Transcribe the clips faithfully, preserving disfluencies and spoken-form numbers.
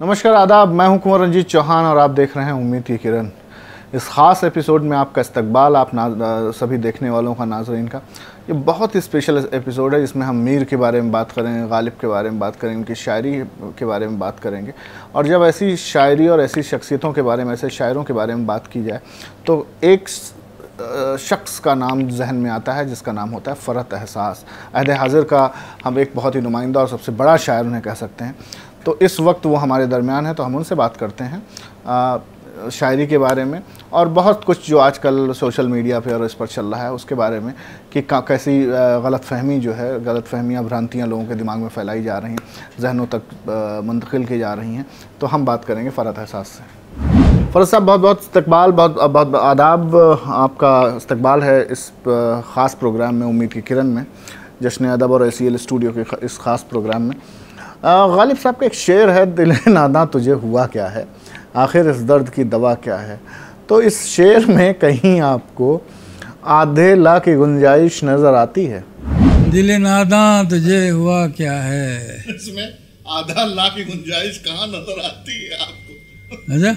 नमस्कार आदाब, मैं हूं कुंवर रंजीत चौहान और आप देख रहे हैं उम्मीद की किरण। इस ख़ास एपिसोड में आपका इस्तकबाल, आप ना सभी देखने वालों का, नाज़रीन का। ये बहुत ही स्पेशल एपिसोड है जिसमें हम मीर के बारे में बात करेंगे, गालिब के बारे में बात करेंगे, उनकी शायरी के बारे में बात करेंगे। और जब ऐसी शायरी और ऐसी शख्सियतों के बारे में, ऐसे शायरों के बारे में बात की जाए तो एक शख्स का नाम जहन में आता है जिसका नाम होता है फ़रहत एहसास। अहद हाज़िर का हम एक बहुत ही नुमाइंदा और सबसे बड़ा शायर उन्हें कह सकते हैं। तो इस वक्त वो हमारे दरमियान है, तो हम उनसे बात करते हैं आ, शायरी के बारे में और बहुत कुछ जो आजकल सोशल मीडिया पे और इस पर चल रहा है उसके बारे में कि कैसी गलतफ़हमी जो है, गलतफ़हमियाँ, भ्रांतियाँ लोगों के दिमाग में फैलाई जा रही हैं, जहनों तक मुंतकिल की जा रही हैं। तो हम बात करेंगे फ़रहत एहसास से। फ़रहत साहब, बहुत बहुत इस्तकबाल, बहुत बहुत आदाब, आपका इस्तकबाल है इस ख़ास प्रोग्राम में, उम्मीद की किरण में, जश्न अदब और एस सी एल स्टूडियो के इस ख़ास प्रोग्राम में। गालिब साहब का एक शेर है, दिल नादा तुझे हुआ क्या है, आखिर इस दर्द की दवा क्या है। तो इस शेर में कहीं आपको आधे ला की गुंजाइश नज़र आती है? दिल नादा तुझे हुआ क्या है, इसमें आधा ला की गुंजाइश कहाँ नज़र आती है आपको? अच्छा,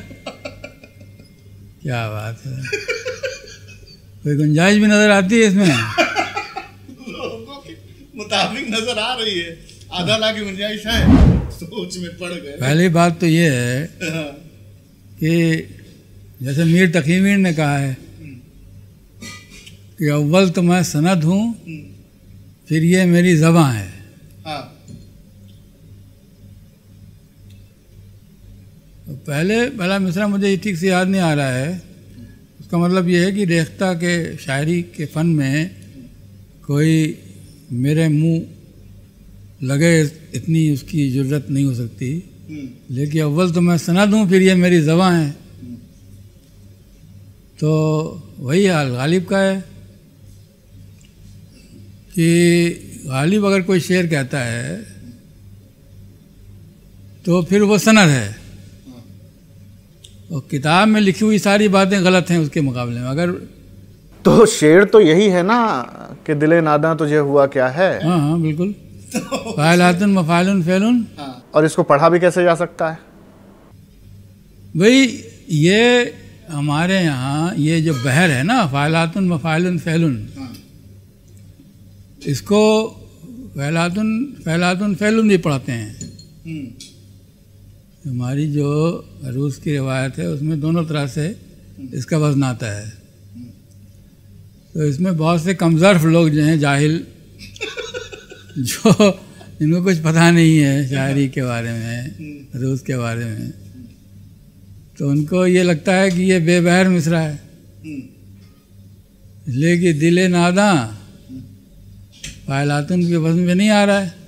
क्या बात है, कोई गुंजाइश भी नज़र आती है इसमें? लोगों के मुताबिक नज़र आ रही है, आधा लाख की गुंजाइश है, सोच में पड़ गए। पहली बात तो ये है कि जैसे मीर तकी मीर ने कहा है कि अव्वल तो मैं सनद हूँ, फिर ये मेरी ज़बां है। हाँ। तो पहले पहला मिसरा मुझे ठीक से याद नहीं आ रहा है। उसका मतलब ये है कि रेख्ता के शायरी के फ़न में कोई मेरे मुँह लगे इतनी उसकी ज़रूरत नहीं हो सकती, लेकिन अव्वल तो मैं सनद हूँ, फिर ये मेरी ज़बां है। तो वही हाल गालिब का है कि गालिब अगर कोई शेर कहता है तो फिर वो सनद है, और किताब में लिखी हुई सारी बातें गलत हैं उसके मुकाबले में। अगर तो शेर तो यही है ना कि दिले नादा तुझे हुआ क्या है। हाँ हाँ बिल्कुल, फ़ाइलातुन मफ़ाइलुन फ़ेलुन। और इसको पढ़ा भी कैसे जा सकता है? भाई ये हमारे यहाँ ये जो बहर है ना, फ़ाइलातुन मफ़ाइलुन फ़ेलुन, इसको फ़ैलातुन फ़ैलातुन फ़ेलुन भी पढ़ते हैं। हमारी जो अरूस की रिवायत है उसमें दोनों तरह से इसका वज़न आता है। तो इसमें बहुत से कमज़र्फ लोग जो हैं, जाहिल, जो इनको कुछ पता नहीं है शायरी के बारे में, अरूस के बारे में, तो उनको ये लगता है कि ये बेबहर मिसरा है, इसलिए कि दिले नादा फ़ाइलातुन के वज़न में नहीं आ रहा है।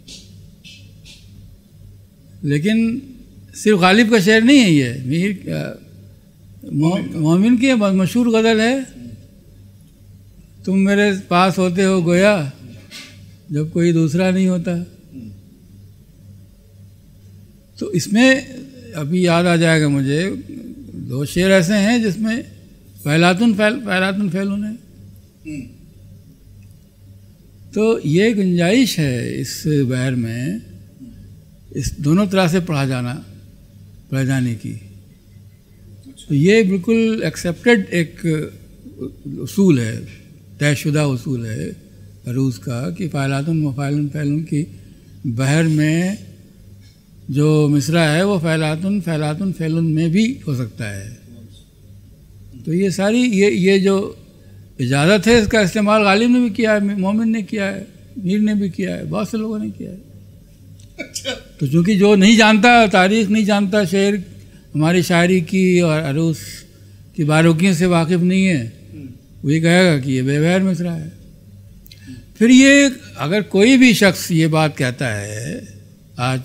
लेकिन सिर्फ गालिब का शेर नहीं है ये, मीर मोमिन की मशहूर गज़ल है, तुम मेरे पास होते हो गोया जब कोई दूसरा नहीं होता। तो इसमें अभी याद आ जाएगा मुझे, दो शेर ऐसे हैं जिसमें फ़ैलातुन फैल फ़ैलातुन फ़ैलुन है। तो ये गुंजाइश है इस बहर में, इस दोनों तरह से पढ़ा जाना पढ़ जाने की। तो ये बिल्कुल एक्सेप्टेड एक उसूल है, तयशुदा उसूल है अरूज़ का कि फ़ाइलातुन मफ़ाइलुन फ़ैलुन की बहर में जो मिसरा है वो फ़ैलातुन फ़ैलातुन फ़ैलुन में भी हो सकता है। तो ये सारी ये ये जो इजाज़त है इसका इस्तेमाल गालिब ने भी किया है, मोमिन ने किया है, मीर ने भी किया है, बहुत से लोगों ने किया है। अच्छा। तो चूँकि जो नहीं जानता, तारीख़ नहीं जानता, शेर हमारी शायरी की और अरूज़ की बारीकियों से वाकिफ़ नहीं है, वो ये कहेगा कि ये बेबहर मिसरा है। फिर ये अगर कोई भी शख्स ये बात कहता है आज,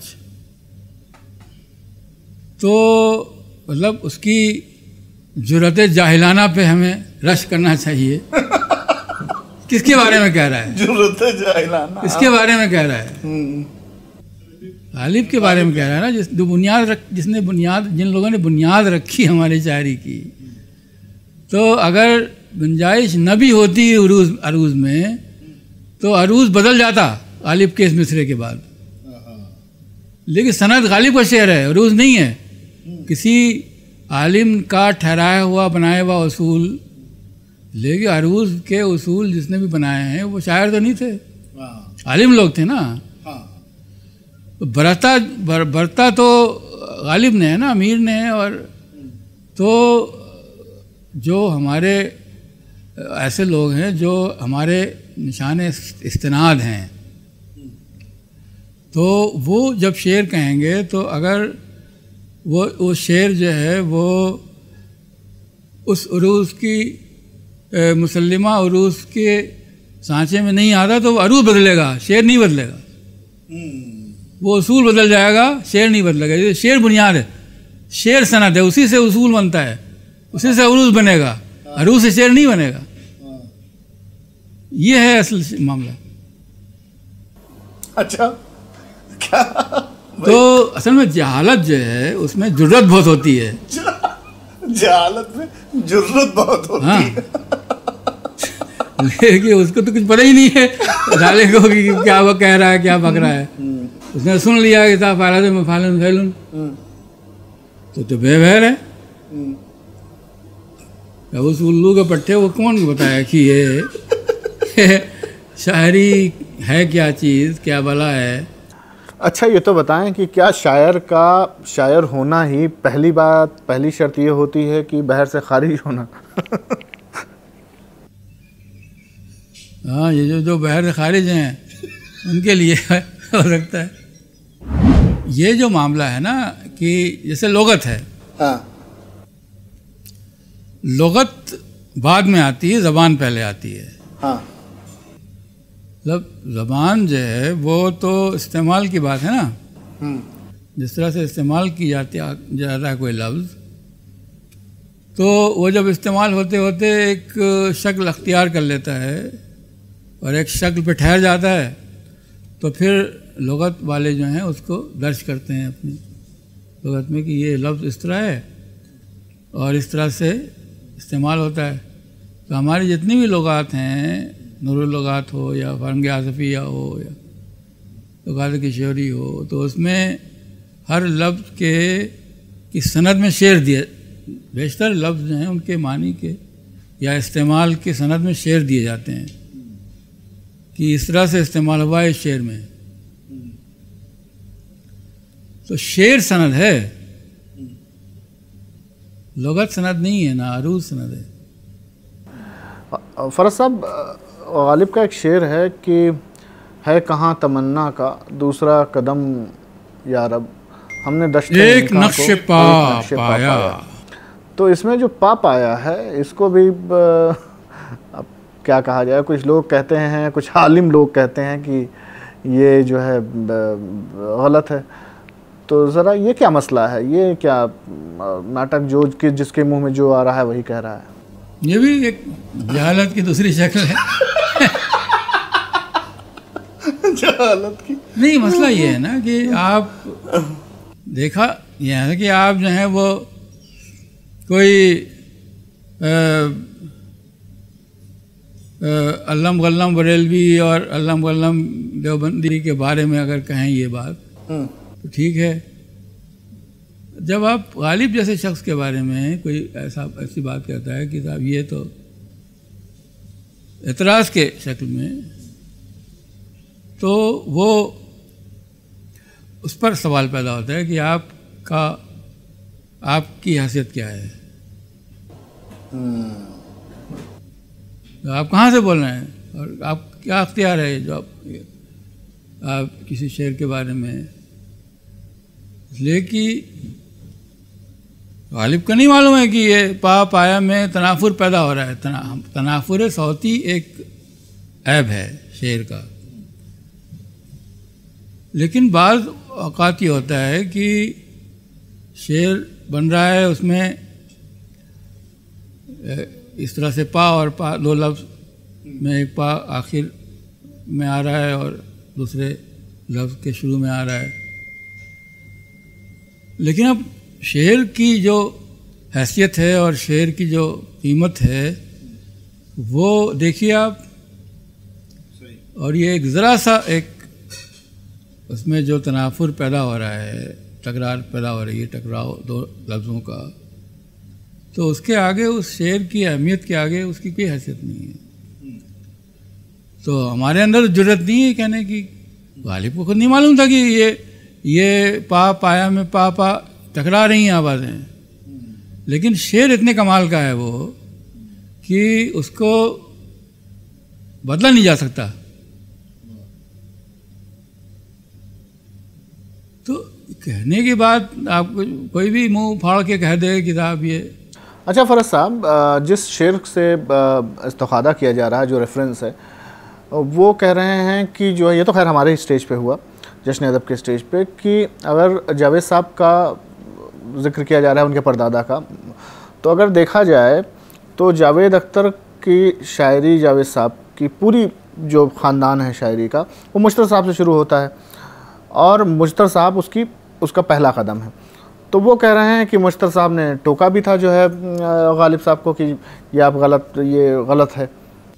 तो मतलब उसकी जुर्रत जाहिलाना पे हमें रश करना चाहिए। किसके बारे में कह रहा है? जुर्रत जाहिलाना इसके बारे में कह रहा है, गालिब के बारे में कह रहा है ना, जिस जो बुनियाद रख जिसने बुनियाद जिन लोगों ने बुनियाद रखी हमारी शायरी की। तो अगर गुंजाइश न भी होती अरूज़ अरूज़ में तो अरूज़ बदल जाता गालिब के इस मिसरे के बाद। لیکن سند غالب کا شعر ہے، عروض نہیں ہے، کسی عالم کا ٹھہرایا ہوا بنایا ہوا اصول، لیکن عروض کے اصول جس نے بھی بنائے ہیں وہ شاعر تو نہیں تھے، عالم لوگ تھے نا. برتا برتا تو غالب نے ہے نا، امیر نے ہے. اور تو جو ہمارے ایسے لوگ ہیں جو ہمارے نشان استناد ہیں، تو وہ جب شعر کہیں گے تو اگر وہ وہ شعر جو ہے وہ اس عروض کی مسلمہ عروض کے سانچے میں نہیں آتا تو وہ عروض بدلے گا، شعر نہیں بدلے گا. وہ اصول بدل جائے گا، شعر نہیں بدلے گا. یہ شعر بنیاد ہے، شعر سند ہے، اسی سے اصول بنتا ہے، اسی سے عروض بنے گا، عروض سے شعر نہیں بنے گا. یہ ہے اصل معاملہ. اچھا کیا تو اصل میں جہالت جو ہے اس میں جرت بہت ہوتی ہے. جہالت میں جرت بہت ہوتی ہے. لیکن اس کو تو کچھ پتہ ہی نہیں ہے ڈالے کو کہ کیا وہ کہہ رہا ہے، کیا بک رہا ہے. اس نے سن لیا کہ صاحب فعلت میں فعلن فعلن تو تو بے بہر ہے. اب اس الو کے پٹھے وہ کون بتایا کہ یہ شاعری ہے کیا چیز، کیا بلا ہے. اچھا یہ تو بتائیں کہ کیا شاعر کا شاعر ہونا ہی پہلی بات پہلی شرط یہ ہوتی ہے کہ بحر سے خارج ہونا؟ ہاں یہ جو جو بحر سے خارج ہیں ان کے لیے ہو سکتا ہے. یہ جو معاملہ ہے نا کہ جیسے لغت ہے، ہاں لغت بعد میں آتی ہے، زبان پہلے آتی ہے. ہاں مطلب زبان جو ہے وہ تو استعمال کی بات ہے نا. جس طرح سے استعمال کی جاتی جاتا ہے کوئی لفظ، تو وہ جب استعمال ہوتے ہوتے ایک شکل اختیار کر لیتا ہے اور ایک شکل پہ ٹھہر جاتا ہے، تو پھر لغت والے جو ہیں اس کو درج کرتے ہیں اپنی لغت میں کہ یہ لفظ اس طرح ہے اور اس طرح سے استعمال ہوتا ہے. تو ہماری جتنی بھی لغات ہیں، نور اللغات ہو یا فرنگ آصفیہ ہو یا لغات کی شعری ہو، تو اس میں ہر لفظ کے کی سند میں شعر دیے، بیشتر لفظ جو ہیں ان کے معنی کے یا استعمال کے سند میں شعر دیے جاتے ہیں کہ اس طرح سے استعمال ہوا ہے اس شعر میں. تو شعر سند ہے، لغت سند نہیں ہے، نہ عروض سند ہے. فرض صاحب غالب کا ایک شعر ہے کہ ہے کہاں تمنا کا دوسرا قدم یا رب، ہم نے دشت ایک نقش پا پایا. تو اس میں جو پا پایا ہے اس کو بھی اب کیا کہا جائے، کچھ لوگ کہتے ہیں، کچھ عالم لوگ کہتے ہیں کہ یہ جو ہے غلط ہے. تو ذرا یہ کیا مسئلہ ہے، یہ کیا ناٹک جو کہ جس کے منہ میں جو آ رہا ہے وہی کہہ رہا ہے؟ یہ بھی ایک جہالت کی دوسری شکل ہے. جہالت کی نہیں، مسئلہ یہ ہے نا کہ آپ دیکھا یہ ہے کہ آپ جو ہیں وہ کوئی علم غلم بریلوی اور علم غلم دیوبندی کے بارے میں اگر کہیں یہ بات تو ٹھیک ہے. جب آپ غالب جیسے شخص کے بارے میں کوئی ایسا ایسی بات کہتا ہے کہ صاحب یہ تو اعتراض کے شکل میں، تو وہ اس پر سوال پیدا ہوتا ہے کہ آپ کا آپ کی حیثیت کیا ہے، آپ کہاں سے بول رہے ہیں اور آپ کیا اختیار ہے جو آپ آپ کسی شعر کے بارے میں. لیکن غالب کا نہیں معلوم ہے کہ یہ پا پایا میں تنافر پیدا ہو رہا ہے. تنافر صوتی ایک عیب ہے شعر کا. لیکن بعض اوقات یہ ہوتا ہے کہ شعر بن رہا ہے، اس میں اس طرح سے پا اور پا دو لفظ میں ایک پا آخر میں آ رہا ہے اور دوسرے لفظ کے شروع میں آ رہا ہے. لیکن اب شعر کی جو حیثیت ہے اور شعر کی جو قیمت ہے وہ دیکھیے آپ. اور یہ ایک ذرا سا ایک اس میں جو تنافر پیدا ہو رہا ہے، تکرار پیدا ہو رہی ہے، ٹکراؤ دو لفظوں کا، تو اس کے آگے، اس شعر کی اہمیت کے آگے اس کی کوئی حیثیت نہیں ہے۔ تو ہمارے اندر جرت نہیں ہے کہنے کی، غالب کو خود نہیں معلوم تھا کہ یہ یہ پا پایا میں پا پا ٹکرا رہی ہیں آوازیں، لیکن شعر اتنے کمال کا ہے وہ کہ اس کو بدلا نہیں جا سکتا۔ تو کہنے کی بات آپ کو کوئی بھی منہ پھاڑ کے کہہ دے کتاب یہ۔ اچھا فرض صاحب، جس شعر سے استفادہ کیا جا رہا ہے، جو ریفرنس ہے، وہ کہہ رہے ہیں کہ جو ہے، یہ تو خیر ہمارے اسٹیج پہ ہوا، جشن ادب کے اسٹیج پہ، کہ اگر جاوید صاحب کا ذکر کیا جا رہا ہے، ان کے پردادا کا، تو اگر دیکھا جائے تو جاوید اختر کی شاعری، جاوید صاحب کی پوری جو خاندان ہے شاعری کا، وہ مشتر صاحب سے شروع ہوتا ہے، اور مشتر صاحب اس کی اس کا پہلا قدم ہے۔ تو وہ کہہ رہے ہیں کہ مشتر صاحب نے ٹوکا بھی تھا جو ہے غالب صاحب کو کہ یہ آپ غلط یہ غلط ہے۔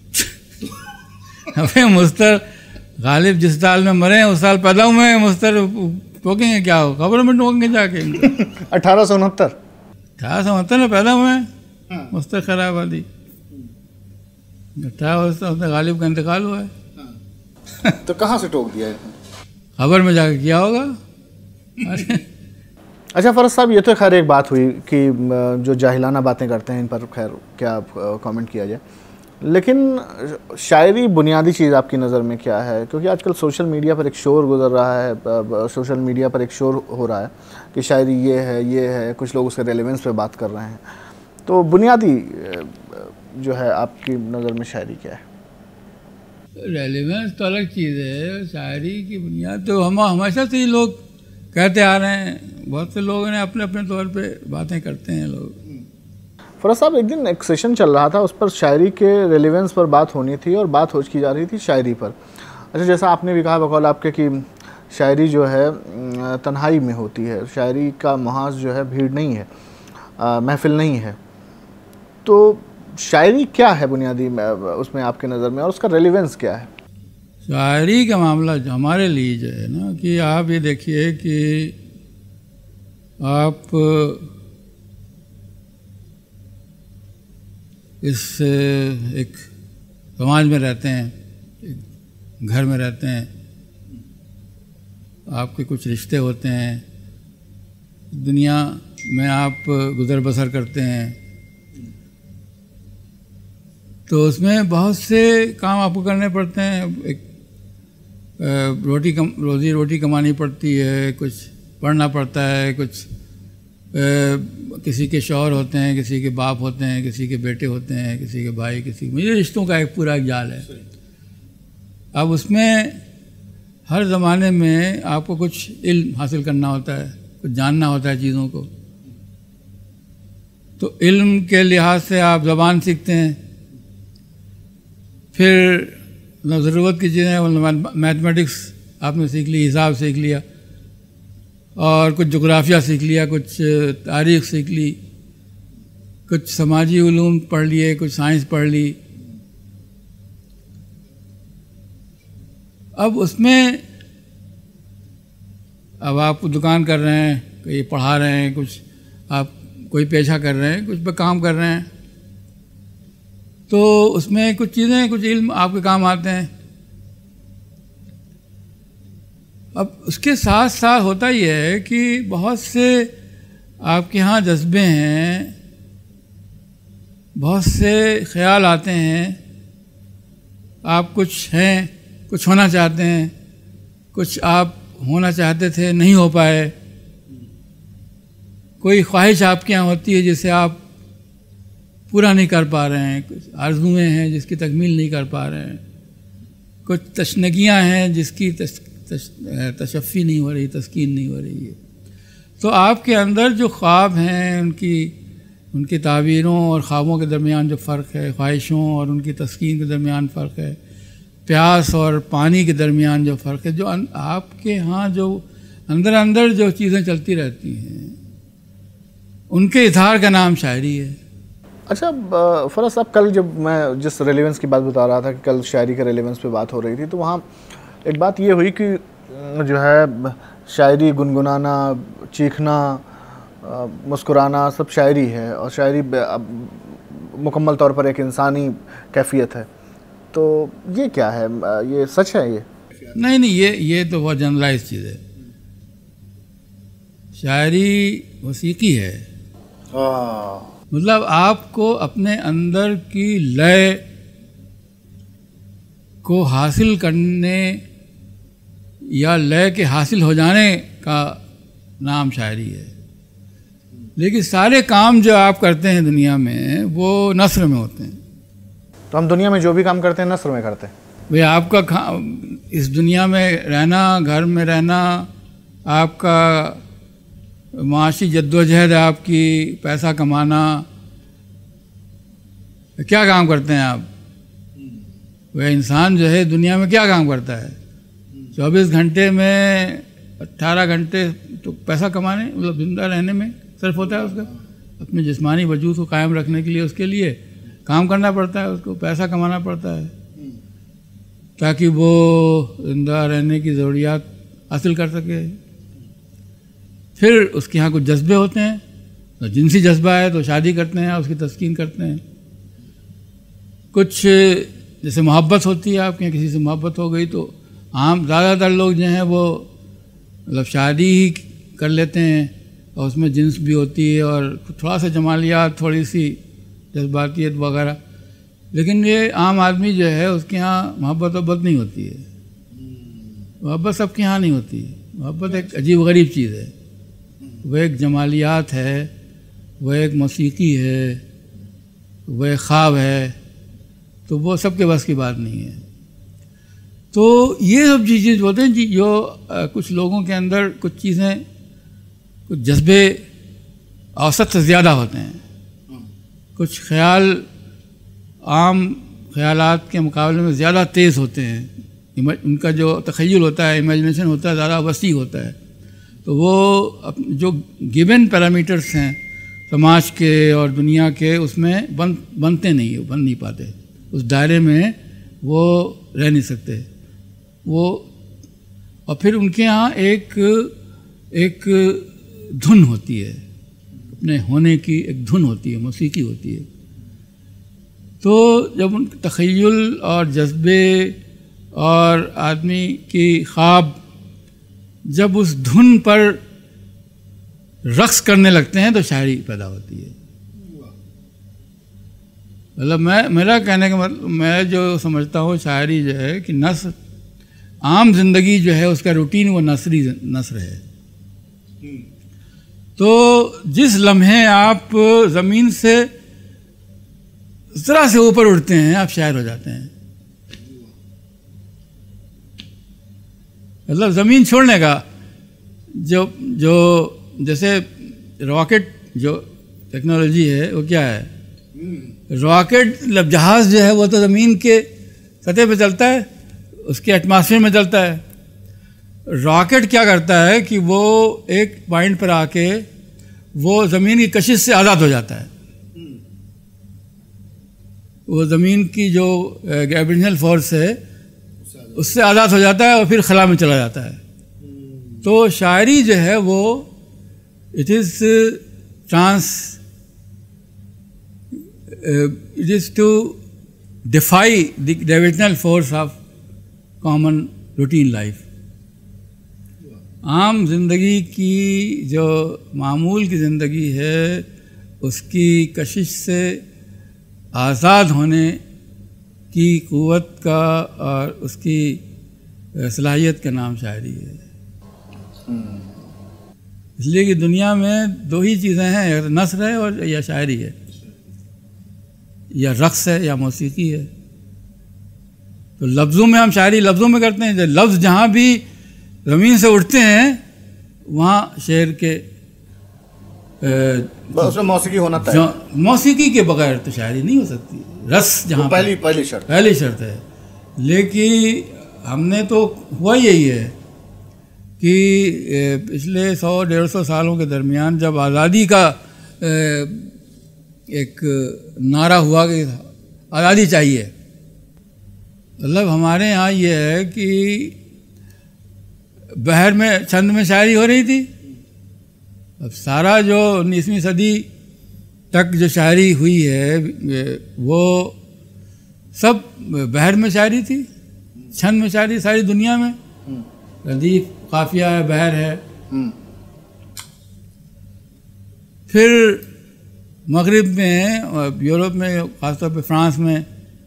ابھی مستر غالب جس سال میں مرے ہیں اس سال پیدا ہوئے ہیں، مستر ٹوکیں گے کیا ہو، خبروں میں ٹوکیں گے جا کے؟ اٹھارہ سو انہتر اٹھارہ سو انہتر میں پیدا ہوئے ہیں مستر خیر آبادی، اٹھارہ سو غالب کا انتقال ہوا ہے۔ تو کہاں سے ٹوک دیا ہے؟ خبر میں جا کے کیا ہوگا۔ اچھا فرض صاحب، یہ تو خیر ایک بات ہوئی کہ جو جاہلانہ باتیں کرتے ہیں ان پر خیر کیا کامنٹ کیا جائے، لیکن شاعری بنیادی چیز آپ کی نظر میں کیا ہے؟ کیونکہ آج کل سوشل میڈیا پر ایک شور گزر رہا ہے، سوشل میڈیا پر ایک شور ہو رہا ہے کہ شاعری یہ ہے یہ ہے، کچھ لوگ اس کے ریلیونس پہ بات کر رہے ہیں، تو بنیادی جو ہے آپ کی نظر میں شاعری کیا ہے؟ ریلیونس تو الگ چیز ہے، شاعری کی بنیاد تو ہم ہمیشہ سے ہی لوگ کہتے آ رہے ہیں، بہت سے لوگوں نے اپنے اپنے طور پہ باتیں کرتے ہیں لوگ۔ فراز صاحب، ایک دن ایک سیشن چل رہا تھا، اس پر شاعری کے ریلیونس پر بات ہونی تھی اور بات ہو کی جا رہی تھی شاعری پر۔ اچھا، جیسا آپ نے بھی کہا بقول آپ کے کہ شاعری جو ہے تنہائی میں ہوتی ہے، شاعری کا محاذ جو ہے بھیڑ نہیں ہے، محفل نہیں ہے، تو شاعری کیا ہے بنیادی اس میں آپ کے نظر میں، اور اس کا ریلیونس کیا ہے؟ شاعری کا معاملہ جو ہمارے لیے جو ہے نا، کہ آپ یہ دیکھیے کہ آپ اس ایک سماج میں رہتے ہیں، ایک گھر میں رہتے ہیں، آپ کے کچھ رشتے ہوتے ہیں، دنیا میں آپ گزر بسر کرتے ہیں، تو اس میں بہت سے کام آپ کو کرنے پڑتے ہیں، ایک روٹی کم روزی روٹی کمانی پڑتی ہے، کچھ پڑھنا پڑتا ہے، کچھ کسی کے شوہر ہوتے ہیں، کسی کے باپ ہوتے ہیں، کسی کے بیٹے ہوتے ہیں، کسی کے بھائی، کسی کے یہ رشتوں کا ایک پورا ایک جال ہے۔ اب اس میں ہر زمانے میں آپ کو کچھ علم حاصل کرنا ہوتا ہے، کچھ جاننا ہوتا ہے چیزوں کو، تو علم کے لحاظ سے آپ زبان سیکھتے ہیں، پھر ضرورت کی چیزیں میتھمیٹکس آپ نے سیکھ لی، حساب سیکھ لیا، اور کچھ جغرافیہ سیکھ لیا، کچھ تاریخ سیکھ لی، کچھ سماجی علوم پڑھ لیے، کچھ سائنس پڑھ لی۔ اب اس میں اب آپ دکان کر رہے ہیں، کہیں پڑھا رہے ہیں، کچھ آپ کوئی پیشہ کر رہے ہیں، کچھ پہ کام کر رہے ہیں، تو اس میں کچھ چیزیں، کچھ علم آپ کے کام آتے ہیں۔ اب اس کے ساتھ ساتھ ہوتا یہ ہے کہ بہت سے آپ کے ہاں جذبے ہیں، بہت سے خیال آتے ہیں، آپ کچھ ہیں، کچھ ہونا چاہتے ہیں، کچھ آپ ہونا چاہتے تھے نہیں ہو پائے، کوئی خواہش آپ کے یہاں ہوتی ہے جسے آپ پورا نہیں کر پا رہے ہیں، کچھ آرزوئیں ہیں جس کی تکمیل نہیں کر پا رہے ہیں، کچھ تشنگیاں ہیں جس کی تش تش تشفی نہیں ہو رہی، تسکین نہیں ہو رہی ہے۔ تو آپ کے اندر جو خواب ہیں، ان کی ان کی تعبیروں اور خوابوں کے درمیان جو فرق ہے، خواہشوں اور ان کی تسکین کے درمیان فرق ہے، پیاس اور پانی کے درمیان جو فرق ہے، جو آپ کے ہاں جو اندر اندر جو چیزیں چلتی رہتی ہیں، ان کے اظہار کا نام شاعری ہے۔ اچھا فراز صاحب، کل جب میں جس ریلیونس کی بات بتا رہا تھا کہ کل شاعری کے ریلیونس پہ بات ہو رہی تھی، تو وہاں ایک بات یہ ہوئی کہ جو ہے شاعری گنگنانا، چیخنا، مسکرانا سب شاعری ہے، اور شاعری مکمل طور پر ایک انسانی کیفیت ہے. تو یہ کیا ہے؟ یہ سچ ہے؟ یہ نہیں نہیں یہ یہ تو بہت جنرلائز چیز ہے. شاعری موسیقی ہے. مطلب آپ کو اپنے اندر کی لے کو حاصل کرنے یا لے کے حاصل ہو جانے کا نام شاعری ہے. لیکن سارے کام جو آپ کرتے ہیں دنیا میں وہ نثر میں ہوتے ہیں. تو ہم دنیا میں جو بھی کام کرتے ہیں نثر میں کرتے ہیں. بھئی آپ کا اس دنیا میں رہنا، گھر میں رہنا، آپ کا معاشی جدوجہد، آپ کی پیسہ کمانا، کیا کام کرتے ہیں آپ؟ وہ انسان جو ہے دنیا میں کیا کام کرتا ہے؟ چوبیس گھنٹے میں اٹھارہ گھنٹے تو پیسہ کمانے، مطلب زندہ رہنے میں صرف ہوتا ہے اس کا. اپنے جسمانی وجود کو قائم رکھنے کے لیے اس کے لیے کام کرنا پڑتا ہے، اس کو پیسہ کمانا پڑتا ہے تاکہ وہ زندہ رہنے کی ضروریات حاصل کر سکے. پھر اس کے یہاں کچھ جذبے ہوتے ہیں، تو جنسی جذبہ ہے تو شادی کرتے ہیں، اس کی تسکین کرتے ہیں. کچھ جیسے محبت ہوتی ہے، آپ کے یہاں کسی سے محبت ہو گئی تو عام زیادہ تر لوگ جو ہیں وہ مطلب شادی ہی کر لیتے ہیں، اور اس میں جنس بھی ہوتی ہے اور تھوڑا سا جمالیات، تھوڑی سی جذباتیت وغیرہ. لیکن یہ عام آدمی جو ہے اس کے ہاں محبت وبت نہیں ہوتی ہے. محبت سب کے ہاں نہیں ہوتی ہے. محبت ایک عجیب غریب چیز ہے. وہ ایک جمالیات ہے، وہ ایک موسیقی ہے، وہ ایک خواب ہے. تو وہ سب کے بس کی بات نہیں ہے. تو یہ سب چیزیں جو ہوتے ہیں جی، جو کچھ لوگوں کے اندر کچھ چیزیں، کچھ جذبے اوسط سے زیادہ ہوتے ہیں. کچھ خیال عام خیالات کے مقابلے میں زیادہ تیز ہوتے ہیں. ان کا جو تخیل ہوتا ہے، امیجنیشن ہوتا ہے، زیادہ وسیع ہوتا ہے. تو وہ جو گیون پیرامیٹرس ہیں سماج کے اور دنیا کے، اس میں بن بنتے نہیں بن نہیں پاتے. اس دائرے میں وہ رہ نہیں سکتے. وہ اور پھر ان کے یہاں ایک ایک دھن ہوتی ہے، اپنے ہونے کی ایک دھن ہوتی ہے، موسیقی ہوتی ہے. تو جب ان تخیل اور جذبے اور آدمی کی خواب جب اس دھن پر رقص کرنے لگتے ہیں تو شاعری پیدا ہوتی ہے. مطلب میں میرا کہنے کا مطلب، میں جو سمجھتا ہوں شاعری جو ہے کہ نثر، عام زندگی جو ہے اس کا روٹین وہ نثری نثر ہے. تو جس لمحے آپ زمین سے ذرا سے اوپر اٹھتے ہیں آپ شاعر ہو جاتے ہیں. مطلب زمین چھوڑنے کا جو جو جیسے راکٹ جو ٹیکنالوجی ہے وہ کیا ہے؟ راکٹ مطلب جہاز جو ہے وہ تو زمین کے سطح پہ چلتا ہے، اس کے ایٹماسفیئر میں چلتا ہے. راکٹ کیا کرتا ہے کہ وہ ایک پوائنٹ پر آ کے وہ زمین کی کشش سے آزاد ہو جاتا ہے. وہ زمین کی جو گریویٹیشنل فورس ہے اس سے آزاد ہو جاتا ہے اور پھر خلا میں چلا جاتا ہے. تو شاعری جو ہے وہ it is trans it is to defy the gravitational force of common routine life. عام زندگی کی جو معمول کی زندگی ہے اس کی کشش سے آزاد ہونے کی قوت کا اور اس کی صلاحیت کا نام شاعری ہے. اس لیے کہ دنیا میں دو ہی چیزیں ہیں، یا نثر ہے اور یا شاعری ہے، یا رقص ہے یا موسیقی ہے. تو لفظوں میں ہم شاعری لفظوں میں کرتے ہیں. لفظ جہاں بھی زمین سے اٹھتے ہیں وہاں شعر کے اس میں موسیقی ہونا طے. موسیقی کے بغیر تو شاعری نہیں ہو سکتی. رس جہاں پہلی پہلی شرط پہلی شرط ہے. لیکن ہم نے تو ہوا یہی ہے کہ پچھلے سو ڈیڑھ سو سالوں کے درمیان جب آزادی کا ایک نعرہ ہوا کہ آزادی چاہیے، مطلب ہمارے ہاں یہ ہے کہ بحر میں چھند میں شاعری ہو رہی تھی. اب سارا جو انیسویں صدی تک جو شاعری ہوئی ہے وہ سب بحر میں شاعری تھی, چھند میں شاعری ساری دنیا میں. ردیف قافیہ ہے, بحر ہے. پھر مغرب میں اور یورپ میں, خاص طور پہ فرانس میں,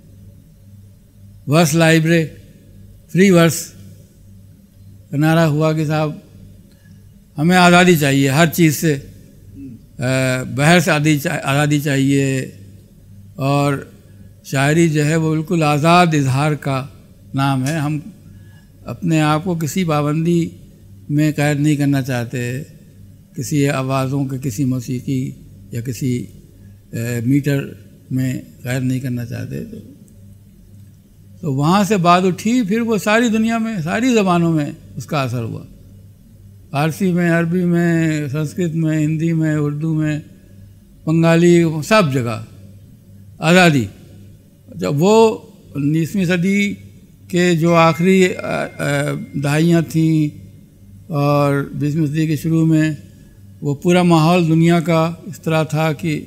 ورس لائبرے, فری ورس کا نعرہ ہوا کہ صاحب ہمیں آزادی چاہیے ہر چیز سے, بحر سے آزادی چاہیے, اور شاعری جو ہے وہ بالکل آزاد اظہار کا نام ہے. ہم اپنے آپ کو کسی پابندی میں قید نہیں کرنا چاہتے, کسی آوازوں کے, کسی موسیقی یا کسی میٹر میں قید نہیں کرنا چاہتے. تو وہاں سے بات اٹھی, پھر وہ ساری دنیا میں ساری زبانوں میں اس کا اثر ہوا. فارسی میں, عربی میں, سنسکرت میں, ہندی میں, اردو میں, بنگالی, سب جگہ آزادی. جب وہ انیسویں صدی کے جو آخری دہائیاں تھیں اور بیسویں صدی کے شروع میں وہ پورا ماحول دنیا کا اس طرح تھا کہ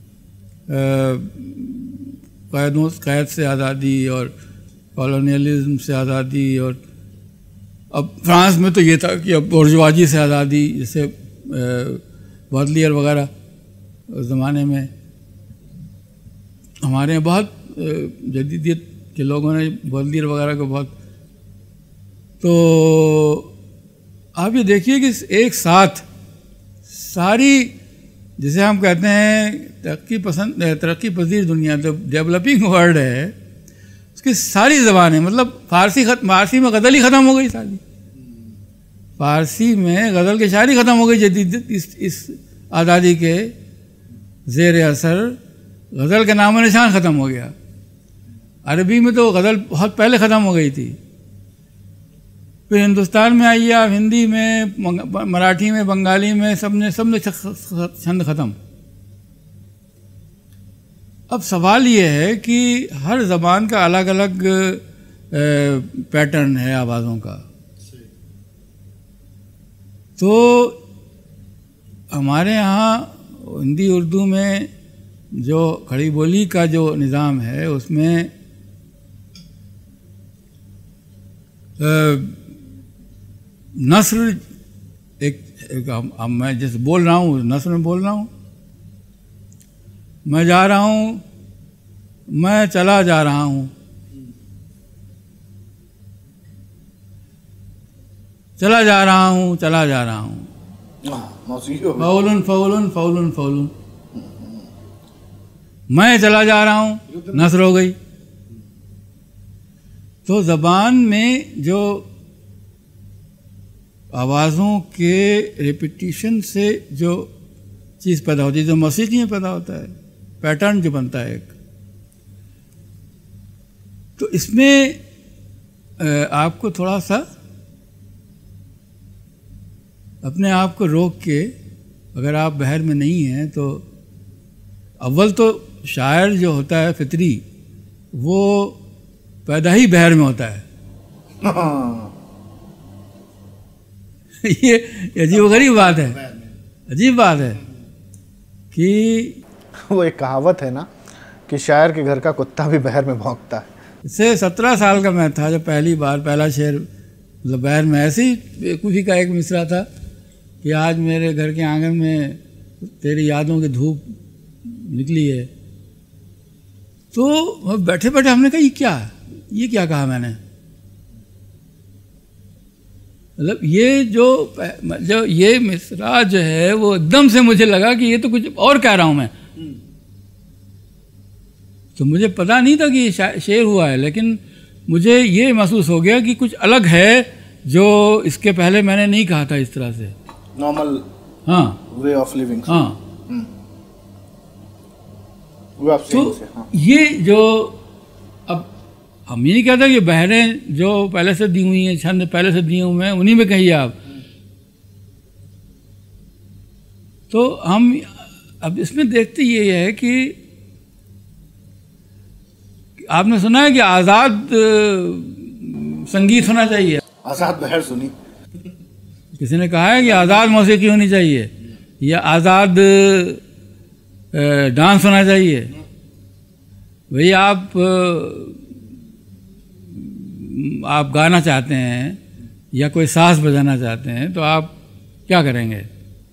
قیدوں قید سے آزادی اور کالونیلزم سے آزادی, اور اب فرانس میں تو یہ تھا کہ اب بورژواجی سے آزادی, جیسے بودلیئر وغیرہ اس زمانے میں. ہمارے یہاں بہت جدیدیت کے لوگوں نے بودلیئر وغیرہ کو بہت. تو آپ یہ دیکھیے کہ ایک ساتھ ساری, جسے ہم کہتے ہیں ترقی پسند ترقی پذیر دنیا, جو ڈیولپنگ ورلڈ ہے, اس کی ساری زبانیں, مطلب فارسی خط فارسی میں غزل ہی ختم ہو گئی ساری. فارسی میں غزل کی شاعری ختم ہو گئی جدید اس اس آزادی کے زیر اثر. غزل کا نام و نشان ختم ہو گیا. عربی میں تو غزل بہت پہلے ختم ہو گئی تھی. پھر ہندوستان میں آئیے آپ, ہندی میں, مراٹھی میں, بنگالی میں, سب نے سب نے چھند ختم. اب سوال یہ ہے کہ ہر زبان کا الگ الگ پیٹرن ہے آوازوں کا. تو ہمارے ہاں ہندی اردو میں جو کھڑی بولی کا جو نظام ہے اس میں نثر ایک, ایک میں جیسے بول رہا ہوں نثر میں بول رہا ہوں. میں جا رہا ہوں, میں چلا جا رہا ہوں, چلا جا رہا ہوں, چلا جا رہا ہوں. فولن فولن فولن فولن. میں چلا جا رہا ہوں, نثر ہو گئی. تو زبان میں جو آوازوں کے ریپیٹیشن سے جو چیز پیدا ہوتی ہے, جو موسیقی میں پیدا ہوتا ہے, پیٹرن جو بنتا ہے ایک, تو اس میں آپ کو تھوڑا سا اپنے آپ کو روک کے, اگر آپ بحر میں نہیں ہیں تو اول تو شاعر جو ہوتا ہے فطری, وہ پیدا ہی بحر میں ہوتا ہے. یہ عجیب و غریب بات ہے, عجیب بات ہے کہ وہ ایک کہاوت ہے نا کہ شاعر کے گھر کا کتا بھی بحر میں بھونکتا ہے. اس سے سترہ سال کا میں تھا جب پہلی بار پہلا شعر مطلب بحر میں, ایسے ہی کسی کا ایک مصرع تھا کہ آج میرے گھر کے آنگن میں تیری یادوں کی دھوپ نکلی ہے. تو بیٹھے بیٹھے ہم نے کہا یہ کیا یہ کیا کہا میں نے, مطلب یہ جو جو یہ مصرع جو ہے وہ ایک دم سے مجھے لگا کہ یہ تو کچھ اور کہہ رہا ہوں میں. تو مجھے پتہ نہیں تھا کہ یہ شعر ہوا ہے, لیکن مجھے یہ محسوس ہو گیا کہ کچھ الگ ہے جو اس کے پہلے میں نے نہیں کہا تھا اس طرح سے. نارمل ہاں وے آف لیونگ. ہاں تو یہ جو اب ہم یہ نہیں کہتے کہ بحریں جو پہلے سے دی ہوئی ہیں, چھند پہلے سے دیے ہوئے ہیں, انہی میں کہیے آپ. تو ہم اب اس میں دیکھتے یہ ہے کہ آپ نے سنا ہے کہ آزاد سنگیت ہونا چاہیے. آزاد بحر سنی کسی نے کہا ہے کہ آزاد موسیقی ہونی چاہیے یا آزاد ڈانس ہونا چاہیے؟ بھئی آپ آپ گانا چاہتے ہیں یا کوئی ساز بجانا چاہتے ہیں تو آپ کیا کریں گے؟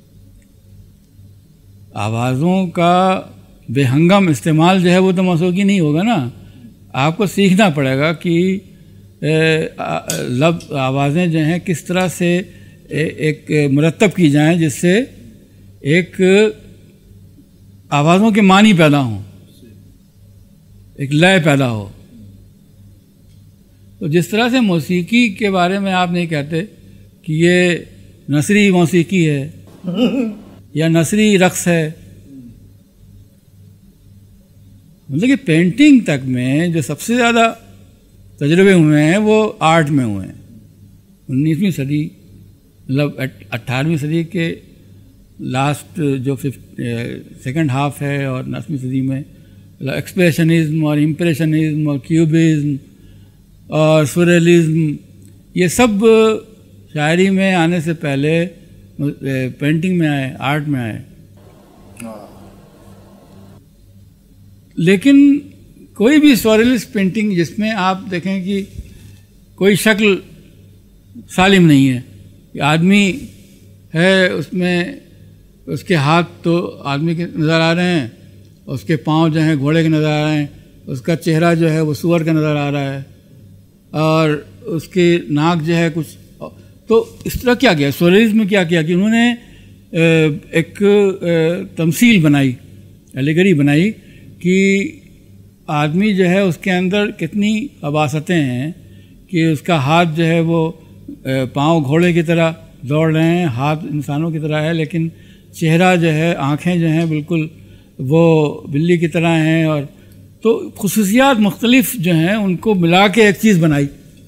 آوازوں کا بے ہنگم استعمال جو ہے وہ تو موسیقی نہیں ہوگا نا. آپ کو سیکھنا پڑے گا کہ لفظ آوازیں جو ہیں کس طرح سے ایک مرتب کی جائیں جس سے ایک آوازوں کے معنی پیدا ہوں, ایک لے پیدا ہو. تو جس طرح سے موسیقی کے بارے میں آپ نہیں کہتے کہ یہ نثری موسیقی ہے یا نثری رقص ہے, مطلب کہ پینٹنگ تک میں جو سب سے زیادہ تجربے ہوئے ہیں وہ آرٹ میں ہوئے ہیں. انیسویں صدی مطلب اٹھارہویں صدی کے لاسٹ جو سیکنڈ ہاف ہے اور انیسویں صدی میں ایکسپریشنزم اور امپریشنزم اور کیوبزم اور سوریلزم یہ سب شاعری میں آنے سے پہلے پینٹنگ میں آئے, آرٹ میں آئے. لیکن کوئی بھی سوریلسٹ پینٹنگ جس میں آپ دیکھیں کہ کوئی شکل سالم نہیں ہے, کہ آدمی ہے اس میں, اس کے ہاتھ تو آدمی کے نظر آ رہے ہیں, اس کے پاؤں جو ہیں گھوڑے کے نظر آ رہے ہیں, اس کا چہرہ جو ہے وہ سور کا نظر آ رہا ہے, اور اس کے ناک جو ہے کچھ. تو اس طرح کیا کیا سوریلزم میں کیا کیا کہ انہوں نے ایک تمثیل بنائی, ایلیگری بنائی کہ آدمی جو ہے اس کے اندر کتنی خباستیں ہیں کہ اس کا ہاتھ جو ہے وہ پاؤں گھوڑے کی طرح دوڑ رہے ہیں, ہاتھ انسانوں کی طرح ہے, لیکن چہرہ جو ہے, آنکھیں جو ہیں بالکل وہ بلی کی طرح ہیں. اور تو خصوصیات مختلف جو ہیں ان کو ملا کے ایک چیز بنائی.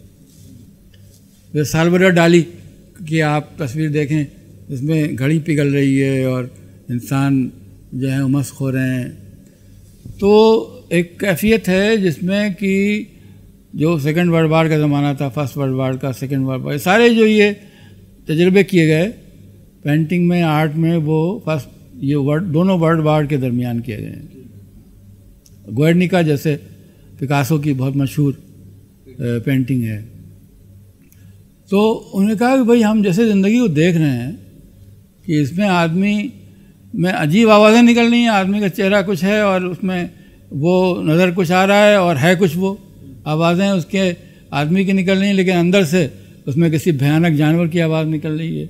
سالوڈر ڈالی کی آپ تصویر دیکھیں, اس میں گھڑی پگھل رہی ہے اور انسان جو ہے مسخ ہو رہے ہیں. تو ایک کیفیت ہے جس میں کہ جو سیکنڈ ورلڈ وار کا زمانہ تھا, فرسٹ ورلڈ وار کا, سیکنڈ ورلڈ وار, سارے جو یہ تجربے کیے گئے پینٹنگ میں, آرٹ میں, وہ فرسٹ یہ ورلڈ دونوں ورلڈ وار کے درمیان کیے گئے ہیں. گوئرنیکا جیسے پکاسو کی بہت مشہور پینٹنگ ہے. تو انہوں نے کہا کہ بھائی ہم جیسے زندگی کو دیکھ رہے ہیں کہ اس میں آدمی میں عجیب آوازیں نکل رہی ہیں, آدمی کا چہرہ کچھ ہے اور اس میں وہ نظر کچھ آ رہا ہے اور ہے کچھ, وہ آوازیں اس کے آدمی کی نکل رہی ہیں لیکن اندر سے اس میں کسی بھیانک جانور کی آواز نکل رہی ہے.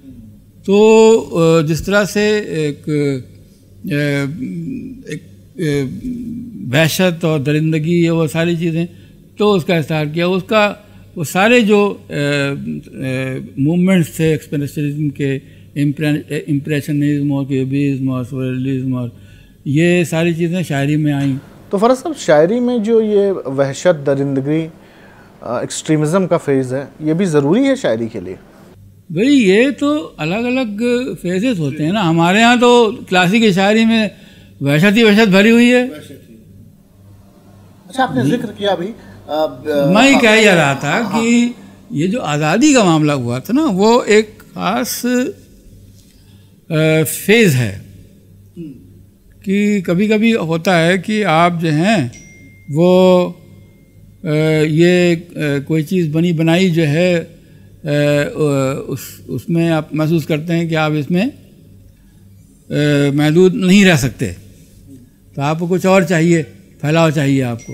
تو جس طرح سے ایک ایک وحشت اور درندگی وہ ساری چیزیں, تو اس کا اظہار کیا. اس کا وہ سارے جو موومنٹس تھے ایکسپریشنزم کے, امپریشنزم اور کیوبزم اور سوریلزم, اور یہ ساری چیزیں شاعری میں آئیں. تو فرض صاحب شاعری میں جو یہ وحشت, درندگی, ایکسٹریمزم کا فیز ہے, یہ بھی ضروری ہے شاعری کے لیے؟ بھئی یہ تو الگ الگ فیزز ہوتے ہیں نا. ہمارے ہاں تو کلاسیکی شاعری میں وحشت ہی وحشت بھری ہوئی ہے. اچھا, آپ نے ذکر کیا ابھی, میں ہی کہہ یہ رہا تھا کہ یہ جو آزادی کا معاملہ ہوا تھا نا, وہ ایک خاص فیز ہے کہ کبھی کبھی ہوتا ہے کہ آپ جو ہیں وہ یہ کوئی چیز بنی بنائی جو ہے اس اس میں آپ محسوس کرتے ہیں کہ آپ اس میں محدود نہیں رہ سکتے, تو آپ کو کچھ اور چاہیے, پھیلاؤ چاہیے آپ کو.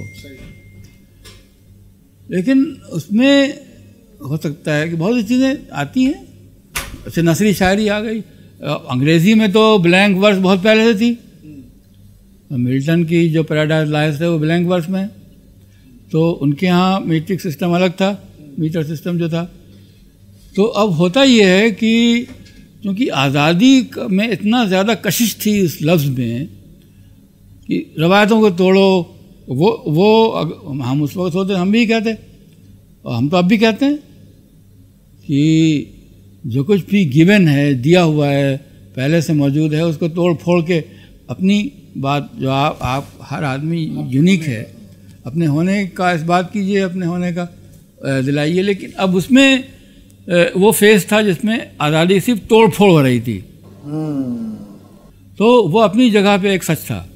لیکن اس میں ہو سکتا ہے کہ بہت سی چیزیں آتی ہیں. جیسے نثری شاعری آ گئی, انگریزی میں تو بلینک ورس بہت پہلے سے تھی. ملٹن کی جو پیراڈائز لائز ہے وہ بلینک ورس میں, تو ان کے ہاں میٹرک سسٹم الگ تھا, میٹر سسٹم جو تھا. تو اب ہوتا یہ ہے کہ کیونکہ آزادی میں اتنا زیادہ کشش تھی اس لفظ میں کہ روایتوں کو توڑو, وہ وہ ہم اس وقت ہوتے ہم بھی کہتے, اور ہم تو اب بھی کہتے ہیں کہ جو کچھ بھی گیون ہے, دیا ہوا ہے, پہلے سے موجود ہے, اس کو توڑ پھوڑ کے اپنی بات, جو آپ آپ ہر آدمی یونیک ہے, اپنے ہونے کا اس بات کیجیے, اپنے ہونے کا دلائیے. لیکن اب اس میں وہ فیز تھا جس میں آزادی صرف توڑ پھوڑ ہو رہی تھی، تو وہ اپنی جگہ پہ ایک سچ تھا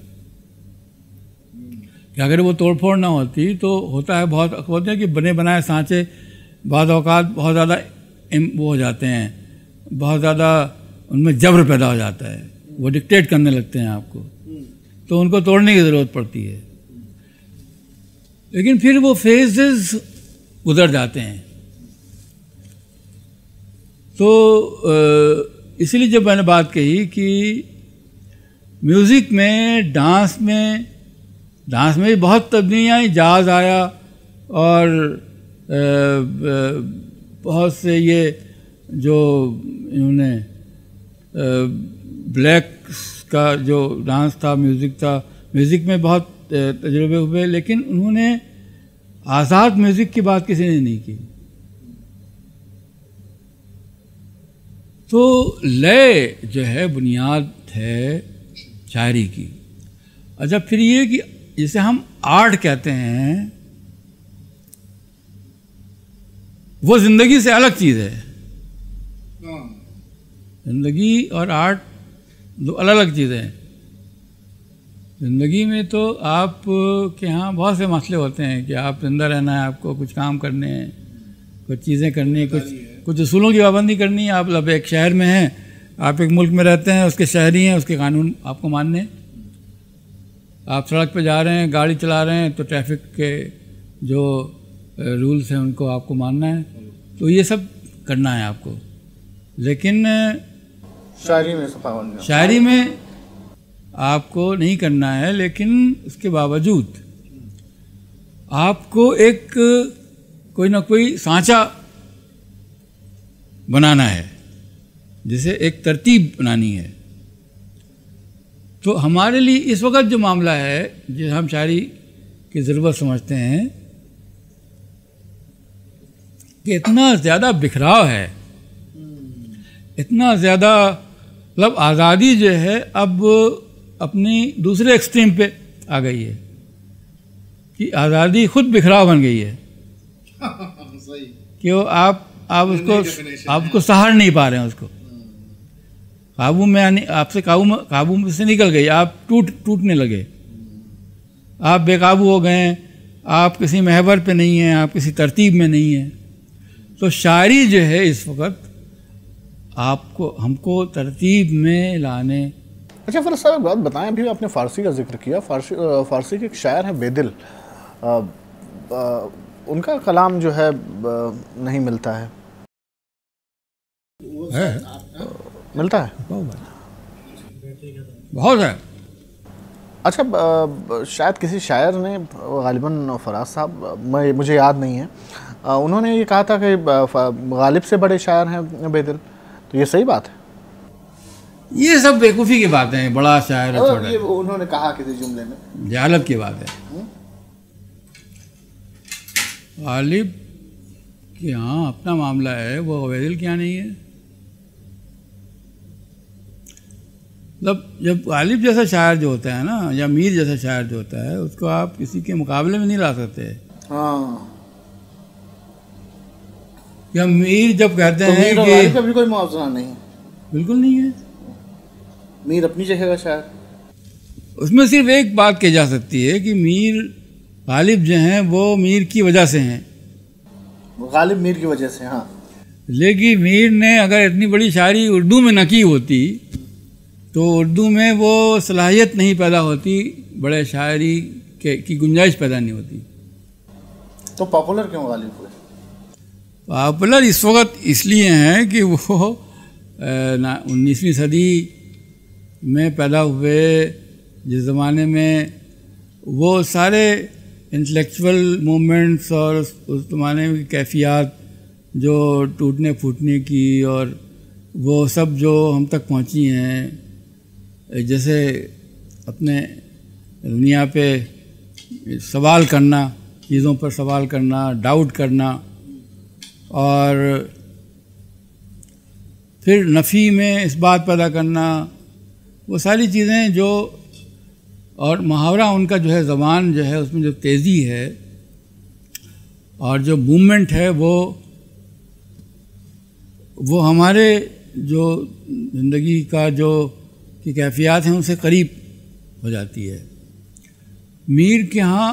کہ اگر وہ توڑ پھوڑ نہ ہوتی تو ہوتا ہے بہت ہوتے ہیں کہ بنے بنائے سانچے بعض اوقات بہت زیادہ وہ ہو جاتے ہیں، بہت زیادہ ان میں جبر پیدا ہو جاتا ہے، وہ ڈکٹیٹ کرنے لگتے ہیں آپ کو، تو ان کو توڑنے کی ضرورت پڑتی ہے. لیکن پھر وہ فیزز گزر جاتے ہیں. تو اسی لیے جب میں نے بات کہی کہ میوزک میں، ڈانس میں ڈانس میں بھی بہت تبدیلیاں آئیں، جاز آیا اور بہت سے یہ جو انہوں نے بلیک کا جو ڈانس تھا، میوزک تھا، میوزک میں بہت تجربے ہوئے، لیکن انہوں نے آزاد میوزک کی بات کسی نے نہیں کی. تو لے جو ہے بنیاد ہے شاعری کی. اچھا پھر یہ کہ جسے ہم آرٹ کہتے ہیں وہ زندگی سے الگ چیز ہے. زندگی اور آرٹ دو الگ الگ چیزیں ہیں. زندگی میں تو آپ کے ہاں بہت سے مسئلے ہوتے ہیں کہ آپ زندہ رہنا ہے، آپ کو کچھ کام کرنے ہیں، کچھ چیزیں کرنی ہیں، کچھ کچھ اصولوں کی پابندی کرنی ہے. آپ اب ایک شہر میں ہیں، آپ ایک ملک میں رہتے ہیں، اس کے شہری ہیں، اس کے قانون آپ کو ماننے ہیں. آپ سڑک پہ جا رہے ہیں، گاڑی چلا رہے ہیں، تو ٹریفک کے جو رولز ہیں ان کو آپ کو ماننا ہے. تو یہ سب کرنا ہے آپ کو. لیکن شاعری میں صفاون شاعری میں آپ کو نہیں کرنا ہے، لیکن اس کے باوجود آپ کو ایک کوئی نہ کوئی سانچہ بنانا ہے، جسے ایک ترتیب بنانی ہے. تو ہمارے لیے اس وقت جو معاملہ ہے جسے ہم شاعری کی ضرورت سمجھتے ہیں کہ اتنا زیادہ بکھراؤ ہے، اتنا زیادہ مطلب آزادی جو ہے اب اپنی دوسرے ایکسٹریم پہ آ گئی ہے کہ آزادی خود بکھراؤ بن گئی ہے کہ وہ آپ آپ اس کو آپ کو سہار نہیں پا رہے ہیں، اس کو قابو میں آنے آپ سے قابو میں قابو میں سے نکل گئی، آپ ٹوٹ ٹوٹنے لگے، آپ بے قابو ہو گئے ہیں، آپ کسی محور پہ نہیں ہیں، آپ کسی ترتیب میں نہیں ہیں. تو شاعری جو ہے اس وقت آپ کو ہم کو ترتیب میں لانے. اچھا فیروز صاحب ایک بات بتائیں، ابھی آپ نے فارسی کا ذکر کیا، فارسی فارسی کے ایک شاعر ہیں بیدل، ان کا کلام جو ہے نہیں ملتا ہے. ملتا ہے بہت ہے. اچھا شاید کسی شاعر نے غالباً فراز صاحب، میں مجھے یاد نہیں ہے، انہوں نے یہ کہا تھا کہ غالب سے بڑے شاعر ہیں بیدل، تو یہ صحیح بات ہے؟ یہ سب بیوقوفی کی باتیں ہیں، بڑا شاعر ہے چھوٹا ہے، انہوں نے کہا کسی جملے میں، جہالت کی بات ہے. غالب کے ہاں اپنا معاملہ ہے، وہ بیدل کیا نہیں ہے. مطلب جب غالب جیسا شاعر جو ہوتا ہے نا، یا میر جیسا شاعر جو ہوتا ہے، اس کو آپ کسی کے مقابلے میں نہیں لا سکتے. ہاں یا میر جب کہتے ہیں کہ غالب کا بھی کوئی موازنہ نہیں، بالکل نہیں ہے. میر اپنی جگہ کا شاعر. اس میں صرف ایک بات کہی جا سکتی ہے کہ میر غالب جو ہیں وہ میر کی وجہ سے ہیں، غالب میر کی وجہ سے. ہاں لیکن میر نے اگر اتنی بڑی شاعری اردو میں نہ کی ہوتی تو اردو میں وہ صلاحیت نہیں پیدا ہوتی، بڑے شاعری کے کی گنجائش پیدا نہیں ہوتی. تو پاپولر کیوں غالب ہوئے؟ پاپولر اس وقت اس لیے ہیں کہ وہ انیسویں صدی میں پیدا ہوئے، جس زمانے میں وہ سارے انٹلیکچول مومنٹس اور اس زمانے کی کیفیات جو ٹوٹنے پھوٹنے کی اور وہ سب جو ہم تک پہنچی ہیں، جیسے اپنے دنیا پہ سوال کرنا، چیزوں پر سوال کرنا، ڈاؤٹ کرنا، اور پھر نفی میں اس بات پیدا کرنا، وہ ساری چیزیں جو، اور محاورہ ان کا جو ہے، زبان جو ہے اس میں جو تیزی ہے اور جو موومنٹ ہے وہ وہ ہمارے جو زندگی کا جو کی کیفیات ہیں ان سے قریب ہو جاتی ہے. میر کے ہاں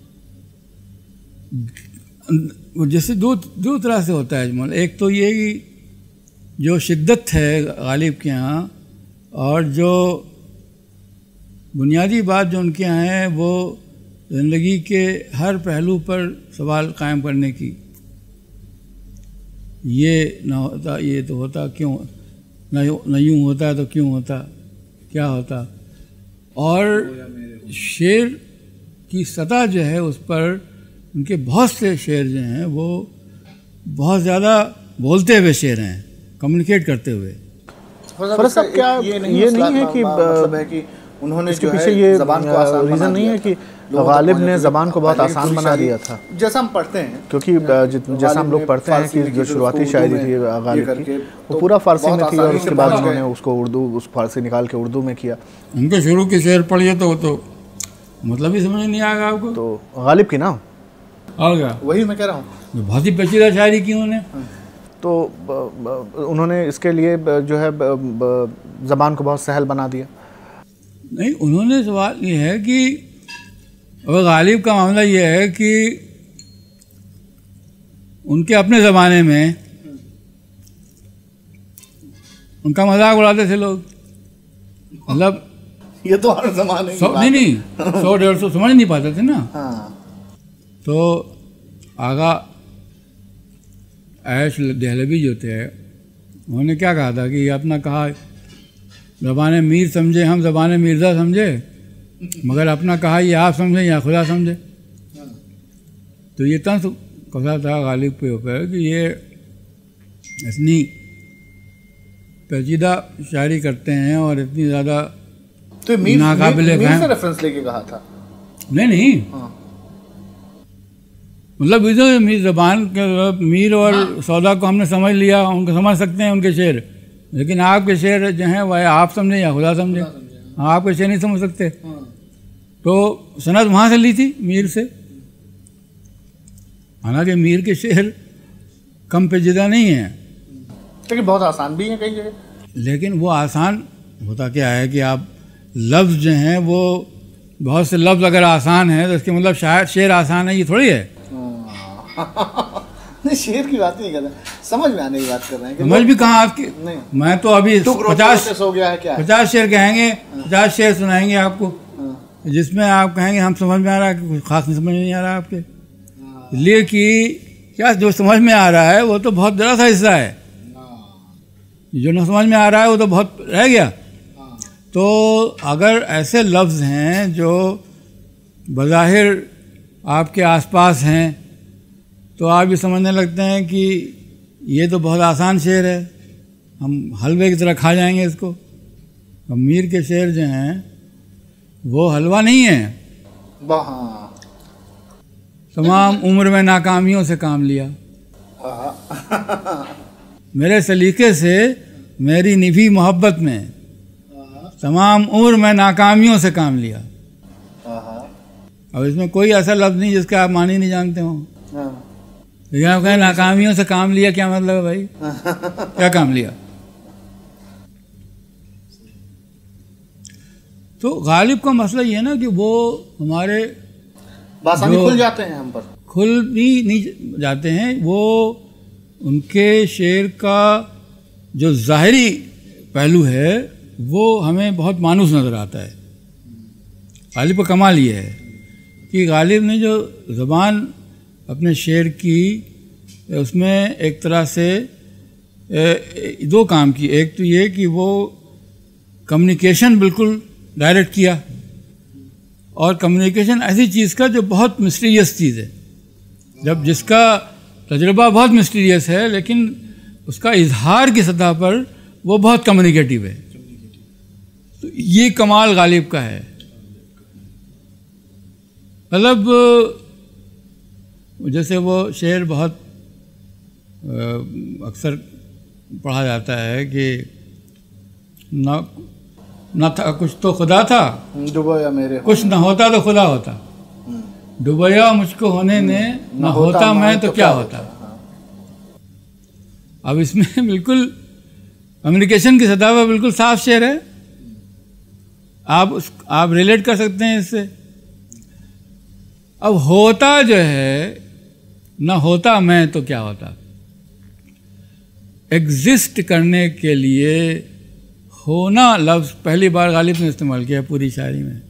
جیسے دو دو طرح سے ہوتا ہے اجمل. ایک تو یہ کہ جو شدت ہے غالب کے ہاں، اور جو بنیادی بات جو ان کے یہاں ہے وہ زندگی کے ہر پہلو پر سوال قائم کرنے کی. یہ نہ ہوتا یہ تو ہوتا کیوں، نہ یوں ہوتا تو کیوں ہوتا، کیا ہوتا. اور شعر کی سطح جو ہے اس پر ان کے بہت سے شعر جو ہیں وہ بہت زیادہ بولتے ہوئے شعر ہیں، کمیونیکیٹ کرتے ہوئے. فرض صاحب کیا یہ نہیں ہے کہ مطلب ہے کہ انہوں نے اس کے پیچھے یہ ریزن نہیں ہے کہ غالب نے زبان کو بہت آسان بنا دیا تھا جیسا ہم پڑھتے ہیں؟ کیونکہ جیسا ہم لوگ پڑھتے ہیں کہ جو شروعاتی شاعری تھی غالب کی وہ پورا فارسی میں تھی، اور اس کے بعد انہوں نے اس کو اردو اس فارسی نکال کے اردو میں کیا. ان کے شروع کے شعر پڑھیے تو تو مطلب ہی سمجھ نہیں آئے گا آپ کو. تو غالب کی نا آ گیا، وہی میں کہہ رہا ہوں، بہت ہی پیچیدہ شاعری کی انہوں نے. تو انہوں نے اس کے لیے جو ہے زبان کو بہت سہل بنا دیا. نہیں، انہوں نے سوال یہ ہے کہ غالب کا معاملہ یہ ہے کہ ان کے اپنے زمانے میں ان کا مذاق اڑاتے تھے لوگ. مطلب یہ تو ہر زمانے کی نہیں نہیں سو ڈیڑھ سو سمجھ نہیں پاتے تھے نا. تو آغا عیش دہلوی جو تھے انہوں نے کیا کہا تھا کہ اپنا کہا زبان میر سمجھے ہم زبان مرزا سمجھے، مگر اپنا کہا یہ آپ سمجھیں یا خدا سمجھے. تو یہ طنز کہا تھا غالب کے اوپر کہ یہ اتنی پیچیدہ شاعری کرتے ہیں اور اتنی زیادہ تو میر ناقابل میر فہم. سے ریفرنس لے کے کہا تھا؟ نہیں نہیں، مطلب میر زبان کے میر اور سودا کو ہم نے سمجھ لیا، ان کو سمجھ سکتے ہیں ان کے شعر، لیکن آپ کے شعر جو ہیں وہ آپ سمجھیں یا خدا سمجھیں، آپ کے شعر نہیں سمجھ سکتے. تو سند وہاں سے لی تھی میر سے. حالانکہ میر کے شعر کم پیچیدہ نہیں ہیں، لیکن بہت آسان بھی ہیں کئی جگہ. لیکن وہ آسان ہوتا کیا ہے کہ آپ لفظ جو ہیں وہ بہت سے لفظ اگر آسان ہیں تو اس کے مطلب شاعر شعر آسان ہے، یہ تھوڑی ہے. نہیں، شعر کی بات نہیں کر رہے ہیں، سمجھ میں آنے کی بات کر رہے ہیں. سمجھ بھی کہاں آپ کی، میں تو ابھی پچاس ہو گیا ہے کیا پچاس شعر کہیں گے، پچاس شعر سنائیں گے آپ کو جس میں آپ کہیں گے ہم سمجھ میں آ رہا ہے کہ کچھ خاص نہیں سمجھ نہیں آ رہا آپ کے. اس لیے کہ کیا جو سمجھ میں آ رہا ہے وہ تو بہت ذرا سا حصہ ہے، جو نہ سمجھ میں آ رہا ہے وہ تو بہت رہ گیا. تو اگر ایسے لفظ ہیں جو بظاہر آپ کے آس پاس ہیں تو آپ یہ سمجھنے لگتے ہیں کہ یہ تو بہت آسان شعر ہے، ہم حلوے کی طرح کھا جائیں گے اس کو. میر کے شعر جو ہیں وہ حلوہ نہیں ہیں. تمام عمر میں ناکامیوں سے کام لیا، میرے سلیقے سے میری نبھی محبت میں تمام عمر میں ناکامیوں سے کام لیا. اب اس میں کوئی ایسا لفظ نہیں جس کا آپ معنی نہیں جانتے ہوں. لیکن آپ کہیں ناکامیوں سے کام لیا، کیا مطلب ہے بھائی؟ کیا کام لیا؟ تو غالب کا مسئلہ یہ ہے نا کہ وہ ہمارے بآسانی کھل جاتے ہیں، ہم پر کھل بھی نہیں جاتے ہیں. وہ ان کے شعر کا جو ظاہری پہلو ہے وہ ہمیں بہت مانوس نظر آتا ہے. غالب کا کمال یہ ہے کہ غالب نے جو زبان اپنے شعر کی اس میں ایک طرح سے دو کام کی. ایک تو یہ کہ وہ کمیونیکیشن بالکل ڈائریکٹ کیا، اور کمیونیکیشن ایسی چیز کا جو بہت مسٹیریس چیز ہے، جب جس کا تجربہ بہت مسٹیریس ہے لیکن اس کا اظہار کی سطح پر وہ بہت کمیونیکیٹیو ہے. تو یہ کمال غالب کا ہے. مطلب جیسے وہ شعر بہت اکثر پڑھا جاتا ہے کہ نہ نہ تھا کچھ تو خدا تھا، ڈوبویا میرے کچھ نہ ہوتا تو خدا ہوتا، ڈوبویا مجھ کو ہونے نے نہ ہوتا میں تو کیا ہوتا. اب اس میں بالکل کمیونیکیشن کی سطح پر بالکل صاف شعر ہے. آپ اس آپ ریلیٹ کر سکتے ہیں اس سے. اب ہوتا جو ہے نہ ہوتا میں تو کیا ہوتا. ایگزسٹ کرنے کے لیے ہونا لفظ پہلی بار غالب نے استعمال کیا پوری شاعری میں.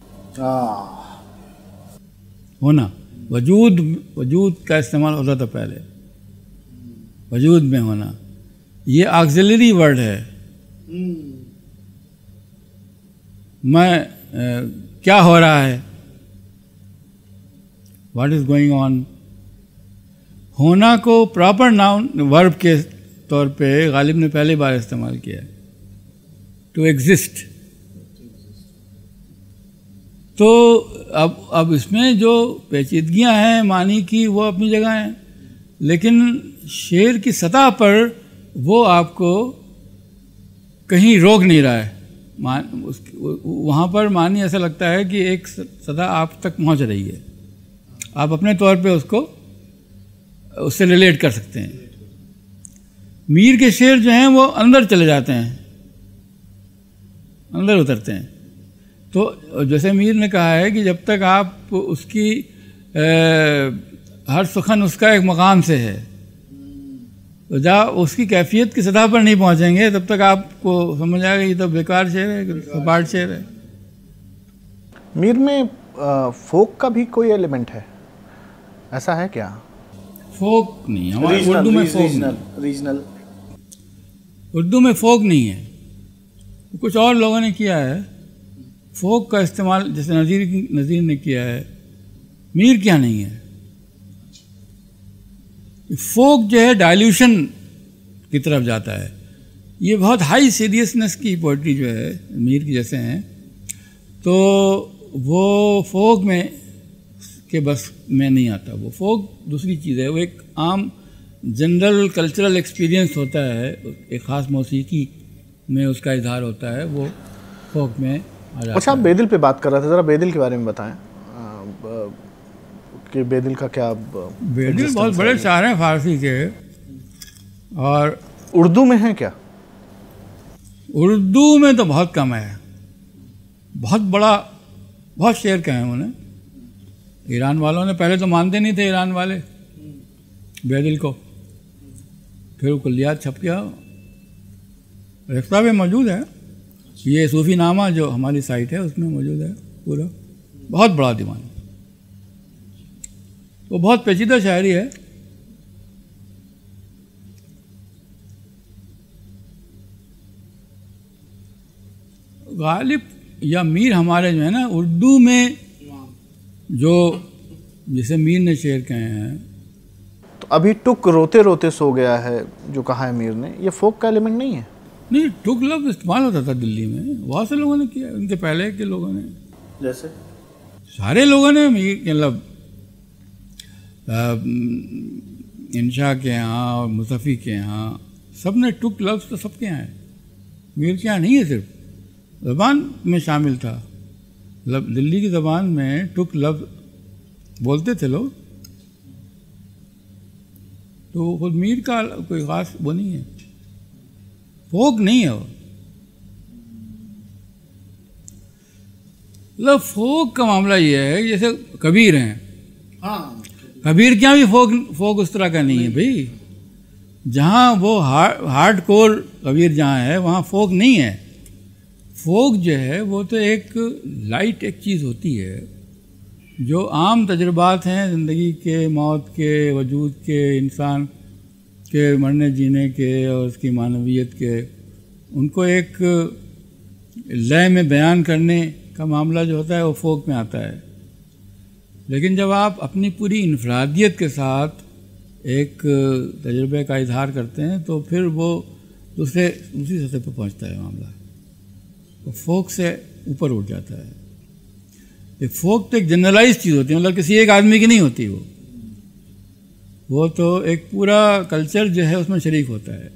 ہونا وجود وجود کا استعمال ہوتا تھا پہلے. وجود میں ہونا یہ آگزیلری ورڈ ہے. میں کیا ہو رہا ہے, واٹ از گوئنگ آن. ہونا کو پراپر ناؤن ورب کے طور پہ غالب نے پہلی بار استعمال کیا, ٹو ایگزسٹ. تو اب اب اس میں جو پیچیدگیاں ہیں معنی کی وہ اپنی جگہ ہیں, لیکن شعر کی سطح پر وہ آپ کو کہیں روک نہیں رہا ہے. وہاں پر معنی ایسا لگتا ہے کہ ایک سطح آپ تک پہنچ رہی ہے, آپ اپنے طور پہ اس کو اس سے ریلیٹ کر سکتے ہیں. میر کے شعر جو ہیں وہ اندر چلے جاتے ہیں, اندر اترتے ہیں. تو جیسے میر نے کہا ہے کہ جب تک آپ اس کی ہر سخن اس کا ایک مقام سے ہے, تو جب اس کی کیفیت کی سطح پر نہیں پہنچیں گے تب تک آپ کو سمجھ آئے گا یہ تو بیکار شعر ہے, سپاٹ شعر ہے. میر میں فوک کا بھی کوئی ایلیمنٹ ہے, ایسا ہے کیا؟ فوک نہیں, ہمارے اردو میں فوک نہیں. ریجنل اردو میں فوک نہیں ہے. کچھ اور لوگوں نے کیا ہے فوک کا استعمال, جیسے نظیر نظیر نے کیا ہے, میر کیا نہیں ہے. فوک جو ہے ڈائلیوشن کی طرف جاتا ہے. یہ بہت ہائی سیریسنس کی پوئٹری جو ہے میر کی جیسے ہیں, تو وہ فوک میں کے بس میں نہیں آتا. وہ فوک دوسری چیز ہے, وہ ایک عام جنرل کلچرل ایکسپیرینس ہوتا ہے, ایک خاص موسیقی میں اس کا اظہار ہوتا ہے, وہ فوک میں آ جاتا ہے. اچھا, آپ بیدل پہ بات کر رہے تھے, ذرا بیدل کے بارے میں بتائیں کہ بیدل کا کیا. بیدل بہت بڑے شاعر ہیں فارسی کے, اور اردو میں ہیں کیا؟ اردو میں تو بہت کم ہے. بہت بڑا بہت شعر کہے ہیں انہیں. ایران والوں نے پہلے تو مانتے نہیں تھے ایران والے بیدل کو, پھر وہ کلیات چھپ گیا. رختہ میں موجود ہے, یہ صوفی نامہ جو ہماری سائٹ ہے اس میں موجود ہے پورا. بہت بڑا دیوان, وہ بہت پیچیدہ شاعری ہے. غالب یا میر ہمارے جو ہے نا اردو میں جو جیسے میر نے شعر کہے ہیں, تو ابھی ٹک روتے روتے سو گیا ہے جو کہا ہے میر نے, یہ فوک کا ایلیمنٹ نہیں ہے؟ نہیں, ٹک لفظ استعمال ہوتا تھا دلی میں, بہت سے لوگوں نے کیا, ان کے پہلے کے لوگوں نے, جیسے سارے لوگوں نے. مطلب انشا کے یہاں اور مصطفی کے یہاں سب نے ٹک لفظ تو سب کے یہاں ہے, میر کے یہاں نہیں ہے. صرف زبان میں شامل تھا. دلی کی زبان میں ٹک لفظ بولتے تھے لوگ, تو خود میر کا کوئی خاص وہ نہیں ہے, فوک نہیں ہے وہ. مطلب فوک کا معاملہ یہ ہے جیسے کبیر ہیں, ہاں کبیر کیا بھی فوک فوک اس طرح کا نہیں ہے بھائی. جہاں وہ ہارڈ کور کبیر جہاں ہے وہاں فوک نہیں ہے. فوک جو ہے وہ تو ایک لائٹ ایک چیز ہوتی ہے جو عام تجربات ہیں زندگی کے, موت کے, وجود کے, انسان کے مرنے جینے کے اور اس کی معنویت کے, ان کو ایک لے میں بیان کرنے کا معاملہ جو ہوتا ہے وہ فوک میں آتا ہے. لیکن جب آپ اپنی پوری انفرادیت کے ساتھ ایک تجربے کا اظہار کرتے ہیں تو پھر وہ دوسرے دوسری سطح پہ پہنچتا ہے معاملہ, وہ فوک سے اوپر اٹھ جاتا ہے. یہ فوک تو ایک جنرلائز چیز ہوتی ہے, مطلب کسی ایک آدمی کی نہیں ہوتی. وہ وہ تو ایک پورا کلچر جو ہے اس میں شریک ہوتا ہے.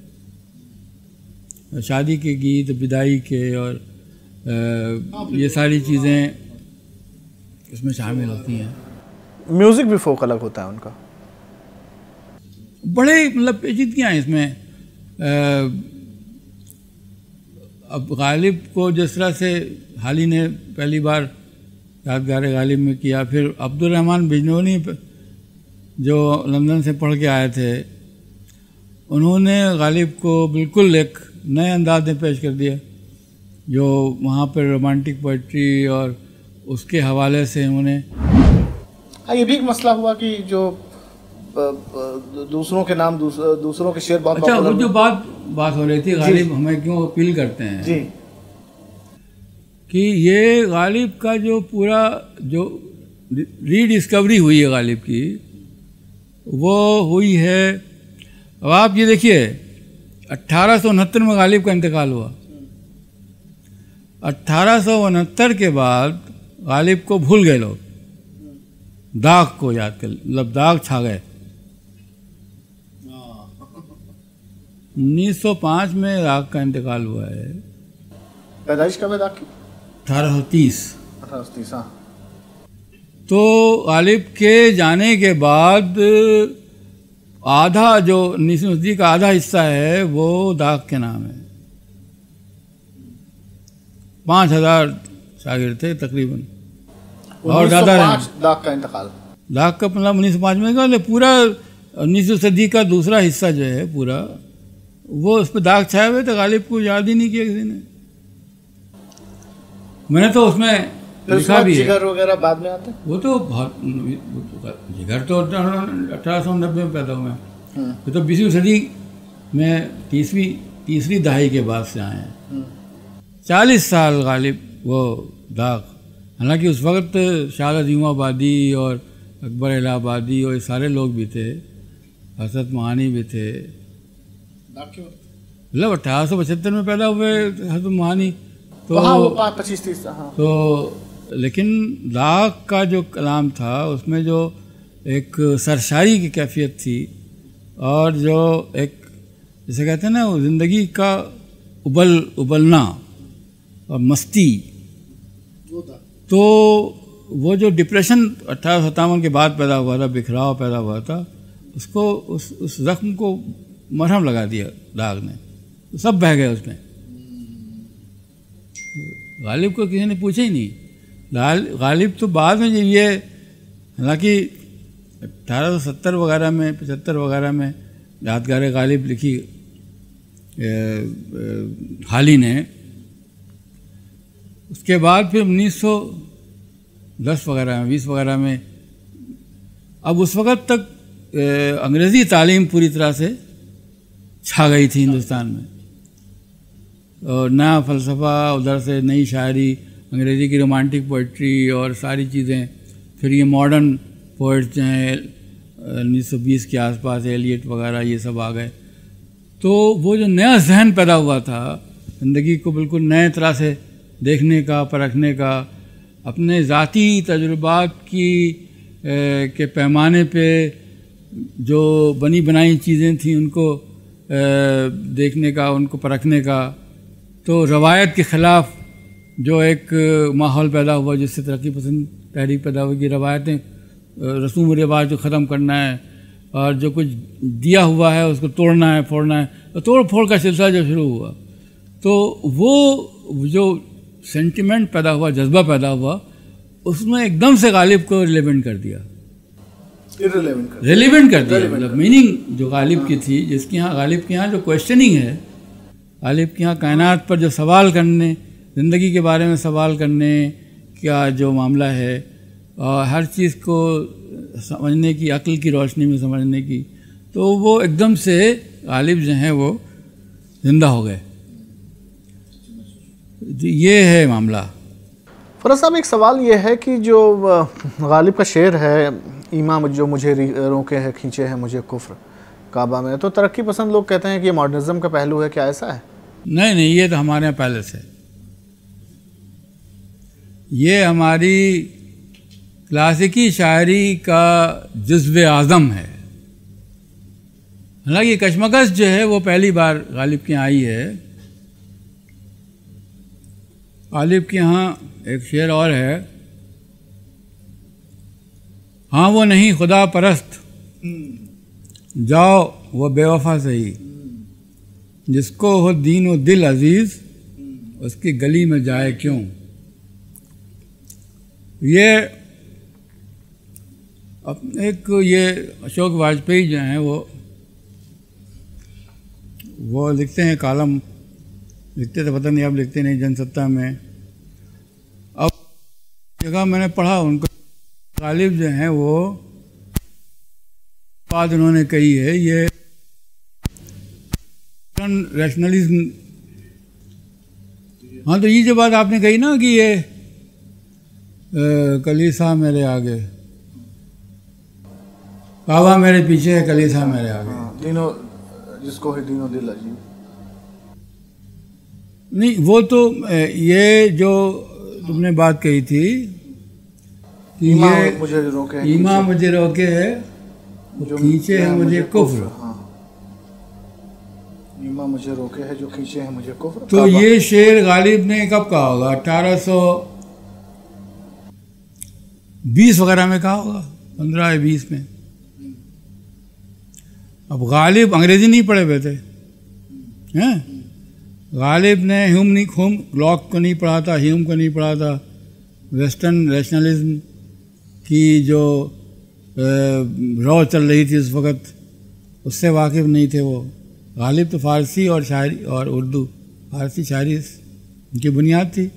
شادی کے گیت, بدائی کے, اور یہ ساری چیزیں اس میں شامل ہوتی ہیں. میوزک بھی فوک الگ ہوتا ہے ان کا, بڑے مطلب پیچیدگیاں ہیں اس میں. اب غالب کو جس طرح سے حالی نے پہلی بار یادگار غالب میں کیا، پھر عبد الرحمن بجنونی جو لندن سے پڑھ کے آئے تھے انہوں نے غالب کو بالکل ایک نئے انداز میں پیش کر دیا، جو وہاں پر رومانٹک پوئٹری اور اس کے حوالے سے انہوں نے ہاں یہ بھی ایک مسئلہ ہوا کہ جو دوسروں کے نام دوسروں کے شعر بہت اچھا وہ جو بات بات ہو رہی تھی غالب ہمیں کیوں اپیل کرتے ہیں جی کہ یہ غالب کا جو پورا جو ری ڈسکوری ہوئی ہے غالب کی وہ ہوئی ہے. اب آپ یہ دیکھیے اٹھارہ سو انہتر میں غالب کا انتقال ہوا، اٹھارہ سو انہتر کے بعد غالب کو بھول گئے لوگ، داغ کو یاد کر مطلب داغ چھا گئے. انیس سو پانچ میں داغ کا انتقال ہوا ہے. پیدائش کب ہے داغ کی؟ اٹھارہ سو تیس. اٹھارہ سو تیس. ہاں تو غالب کے جانے کے بعد آدھا جو انیس سو صدی کا آدھا حصہ ہے وہ داغ کے نام ہے. پانچ ہزار شاگرد تھے تقریباً اور زیادہ رہے. داغ کا انتقال داغ کا مطلب انیس سو پانچ میں کا پورا انیس سو صدی کا دوسرا حصہ جو ہے پورا وہ اس پہ داغ چھائے ہوئے تھے. غالب کو یاد ہی نہیں کیا کسی نے. میں نے تو اس میں لکھا بھی ہے. جگر وغیرہ بعد میں آتے وہ تو بہت جگر تو اٹھارہ سو نبے میں پیدا ہوئے ہیں. یہ تو بیسویں صدی میں تیسویں تیسری دہائی کے بعد سے آئے ہیں. چالیس سال غالب وہ داغ. حالانکہ اس وقت شاہ عظیم آبادی اور اکبر الہ آبادی اور یہ سارے لوگ بھی تھے، حضرت معانی بھی تھے. مطلب اٹھارہ سو پچہتر میں پیدا ہوئے حضرت معانی تو پچیس تیس. تو لیکن داغ کا جو کلام تھا اس میں جو ایک سرشاری کی کیفیت تھی اور جو ایک جیسے کہتے ہیں نا زندگی کا ابل ابلنا اور مستی، تو وہ جو ڈپریشن اٹھارہ سو ستاون کے بعد پیدا ہوا تھا، بکھراؤ پیدا ہوا تھا، اس کو اس اس زخم کو مرہم لگا دیا داغ نے. سب بہہ گئے اس میں. غالب کو کسی نے پوچھا ہی نہیں. غالب تو بعد میں جب یہ حالانکہ اٹھارہ سو ستر وغیرہ میں پچہتر وغیرہ میں یادگار غالب لکھی حالی نے، اس کے بعد پھر انیس سو دس وغیرہ میں بیس وغیرہ میں اب اس وقت تک انگریزی تعلیم پوری طرح سے چھا گئی تھی ہندوستان میں، اور نیا فلسفہ، ادھر سے نئی شاعری، انگریزی کی رومانٹک پوئٹری اور ساری چیزیں. پھر یہ ماڈرن پوئٹس جو ہیں انیس سو بیس کے آس پاس ایلیٹ وغیرہ یہ سب آ گئے. تو وہ جو نیا ذہن پیدا ہوا تھا زندگی کو بالکل نئے طرح سے دیکھنے کا، پرکھنے کا، اپنے ذاتی تجربات کی کے پیمانے پہ جو بنی بنائی چیزیں تھیں ان کو دیکھنے کا، ان کو پرکھنے کا. تو روایت کے خلاف جو ایک ماحول پیدا ہوا جس سے ترقی پسند تحریک پیدا ہوئی کہ روایتیں، رسوم و رواج جو ختم کرنا ہے اور جو کچھ دیا ہوا ہے اس کو توڑنا ہے، پھوڑنا ہے. توڑ پھوڑ کا سلسلہ جو شروع ہوا تو وہ جو سینٹیمنٹ پیدا ہوا، جذبہ پیدا ہوا، اس میں ایک دم سے غالب کو ریلیونٹ کر دیا ریلیونٹ کر دیا مطلب میننگ جو غالب کی تھی، جس کے یہاں غالب کے یہاں جو کویشچننگ ہے، غالب کے یہاں کائنات پر جو سوال کرنے، زندگی کے بارے میں سوال کرنے کا جو معاملہ ہے اور ہر چیز کو سمجھنے کی، عقل کی روشنی میں سمجھنے کی، تو وہ ایک دم سے غالب جو ہیں وہ زندہ ہو گئے. یہ ہے معاملہ. فراز صاحب ایک سوال یہ ہے کہ جو غالب کا شعر ہے، ایماں جو مجھے روکے ہے کھینچے ہے مجھے کفر کعبہ میں، تو ترقی پسند لوگ کہتے ہیں کہ یہ ماڈرنزم کا پہلو ہے، کیا ایسا ہے؟ نہیں نہیں، یہ تو ہمارے یہاں پہلے سے، یہ ہماری کلاسیکی شاعری کا جزو اعظم ہے. حالانکہ کشمکش جو ہے وہ پہلی بار غالب کے یہاں آئی ہے. غالب کے یہاں ایک شعر اور ہے، ہاں وہ نہیں خدا پرست، جاؤ وہ بے وفا سہی. جس کو ہو دین و دل عزیز اس کی گلی میں جائے کیوں. یہ ایک یہ اشوک واجپئی جو ہیں وہ وہ لکھتے ہیں کالم لکھتے تھے، پتہ نہیں اب لکھتے نہیں، جن ستہ میں. اب جگہ میں نے پڑھا ان کو غالب جو ہیں وہ بات انہوں نے کہی ہے، یہ ریشنلزم. ہاں تو یہ جو بات آپ نے کہی نا کہ یہ کلیسا میرے آگے، کعبہ میرے پیچھے ہے، کلیسا میرے آگے. دینوں جس کو ہے دین و دل عجیب. نہیں وہ تو یہ جو تم نے بات کہی تھی کہ یہ مجھے روکے ایمان مجھے روکے ہے، جو کھینچے ہے مجھے کفر. ایمان مجھے روکے ہے جو کھینچے ہیں مجھے کفر. تو یہ شعر غالب نے کب کہا ہوگا؟ اٹھارہ سو بیس وغیرہ میں کہا ہوگا، پندرہ یا بیس میں. اب غالب انگریزی نہیں پڑھے ہوئے تھے، ہیں غالب نے ہیوم نہیں ہوم لاک کو نہیں پڑھا تھا، ہیوم کو نہیں پڑھا تھا، ویسٹرن ریشنلزم کی جو رو چل رہی تھی اس وقت اس سے واقف نہیں تھے وہ. غالب تو فارسی اور شاعری اور اردو، فارسی شاعری ان کی بنیاد تھی.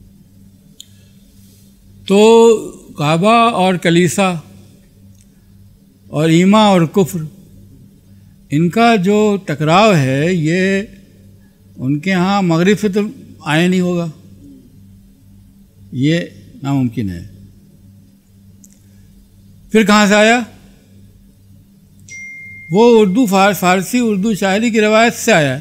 تو کعبہ اور کلیسا اور ایمان اور کفر، ان کا جو ٹکراؤ ہے یہ ان کے ہاں مغرب سے تو آیا نہیں ہوگا، یہ ناممکن ہے. پھر کہاں سے آیا؟ وہ اردو فارسی اردو شاعری کی روایت سے آیا.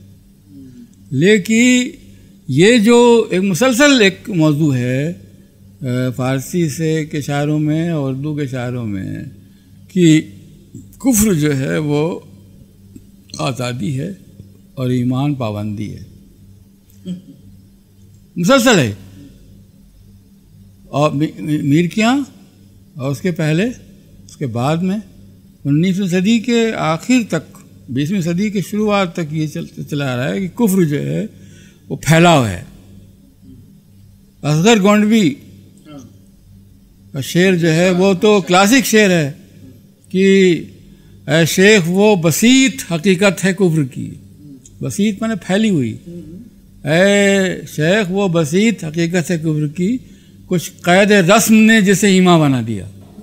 لیکن یہ جو ایک مسلسل ایک موضوع ہے فارسی سے کے شاعروں میں اور اردو کے شاعروں میں کہ کفر جو ہے وہ آزادی ہے اور ایمان پابندی ہے، مسلسل ہے. اور میر کے یہاں اور اس کے پہلے اس کے بعد میں انیسویں صدی کے آخر تک بیسویں صدی کے شروعات تک یہ چلا آ رہا ہے کہ کفر جو ہے وہ پھیلاؤ ہے. اصغر گونڈوی کا شعر جو ہے وہ تو کلاسک شعر ہے کہ اے شیخ وہ بسیط حقیقت ہے کفر کی. بسیط میں نے پھیلی ہوئی. اے شیخ وہ بسیط حقیقت ہے کفر کی، کچھ قید رسم نے جسے ایمان بنا دیا.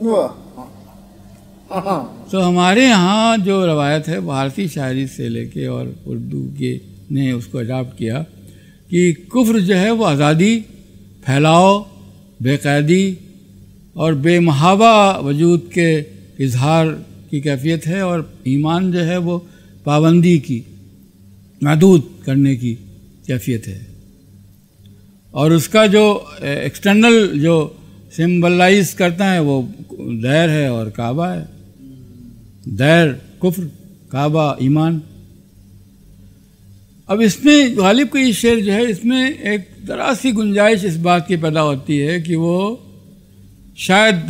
تو ہمارے ہاں جو روایت ہے بھارتی شاعری سے لے کے اور اردو کے نے اس کو اڈاپٹ کیا کہ کفر جو ہے وہ آزادی، پھیلاؤ، بے قیدی اور بے محابہ وجود کے اظہار کی کیفیت ہے، اور ایمان جو ہے وہ پابندی کی، محدود کرنے کی کیفیت ہے. اور اس کا جو ایکسٹرنل جو سمبلائز کرتا ہے وہ دیر ہے اور کعبہ ہے. دیر کفر، کعبہ ایمان. اب اس میں غالب کا یہ شعر جو ہے اس میں ایک ذرا سی گنجائش اس بات کی پیدا ہوتی ہے کہ وہ شاید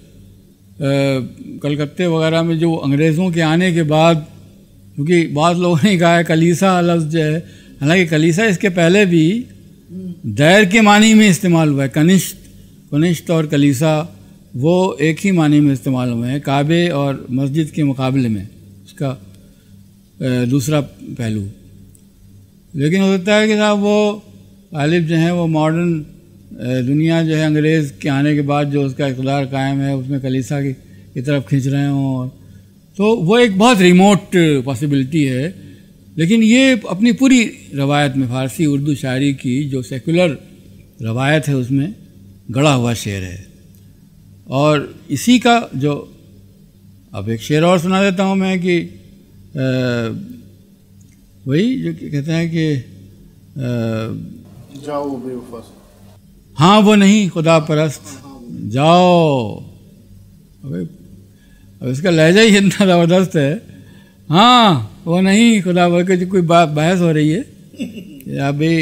کلکتے وغیرہ میں جو انگریزوں کے آنے کے بعد، کیونکہ بعض لوگوں نے کہا ہے کلیسا لفظ جو ہے، حالانکہ کلیسا اس کے پہلے بھی دیر کے معنی میں استعمال ہوا ہے. کنشت کنشت اور کلیسا وہ ایک ہی معنی میں استعمال ہوئے ہیں، کعبے اور مسجد کے مقابلے میں اس کا دوسرا پہلو. لیکن ہو سکتا ہے کہ صاحب وہ غالب جو ہیں وہ ماڈرن دنیا جو ہے انگریز کے آنے کے بعد جو اس کا اقتدار قائم ہے اس میں کلیسا کی کی طرف کھینچ رہے ہوں، تو وہ ایک بہت ریموٹ پاسبلٹی ہے. لیکن یہ اپنی پوری روایت میں فارسی اردو شاعری کی جو سیکولر روایت ہے اس میں گڑا ہوا شعر ہے. اور اسی کا جو اب ایک شعر اور سنا دیتا ہوں میں کہ وہی جو کہتے ہیں کہ جاؤ بے وفا، ہاں وہ نہیں خدا پرست جاؤ. اب اس کا لہجہ ہی اتنا زبردست ہے. ہاں وہ نہیں خدا پر کہ کوئی بحث ہو رہی ہے ابھی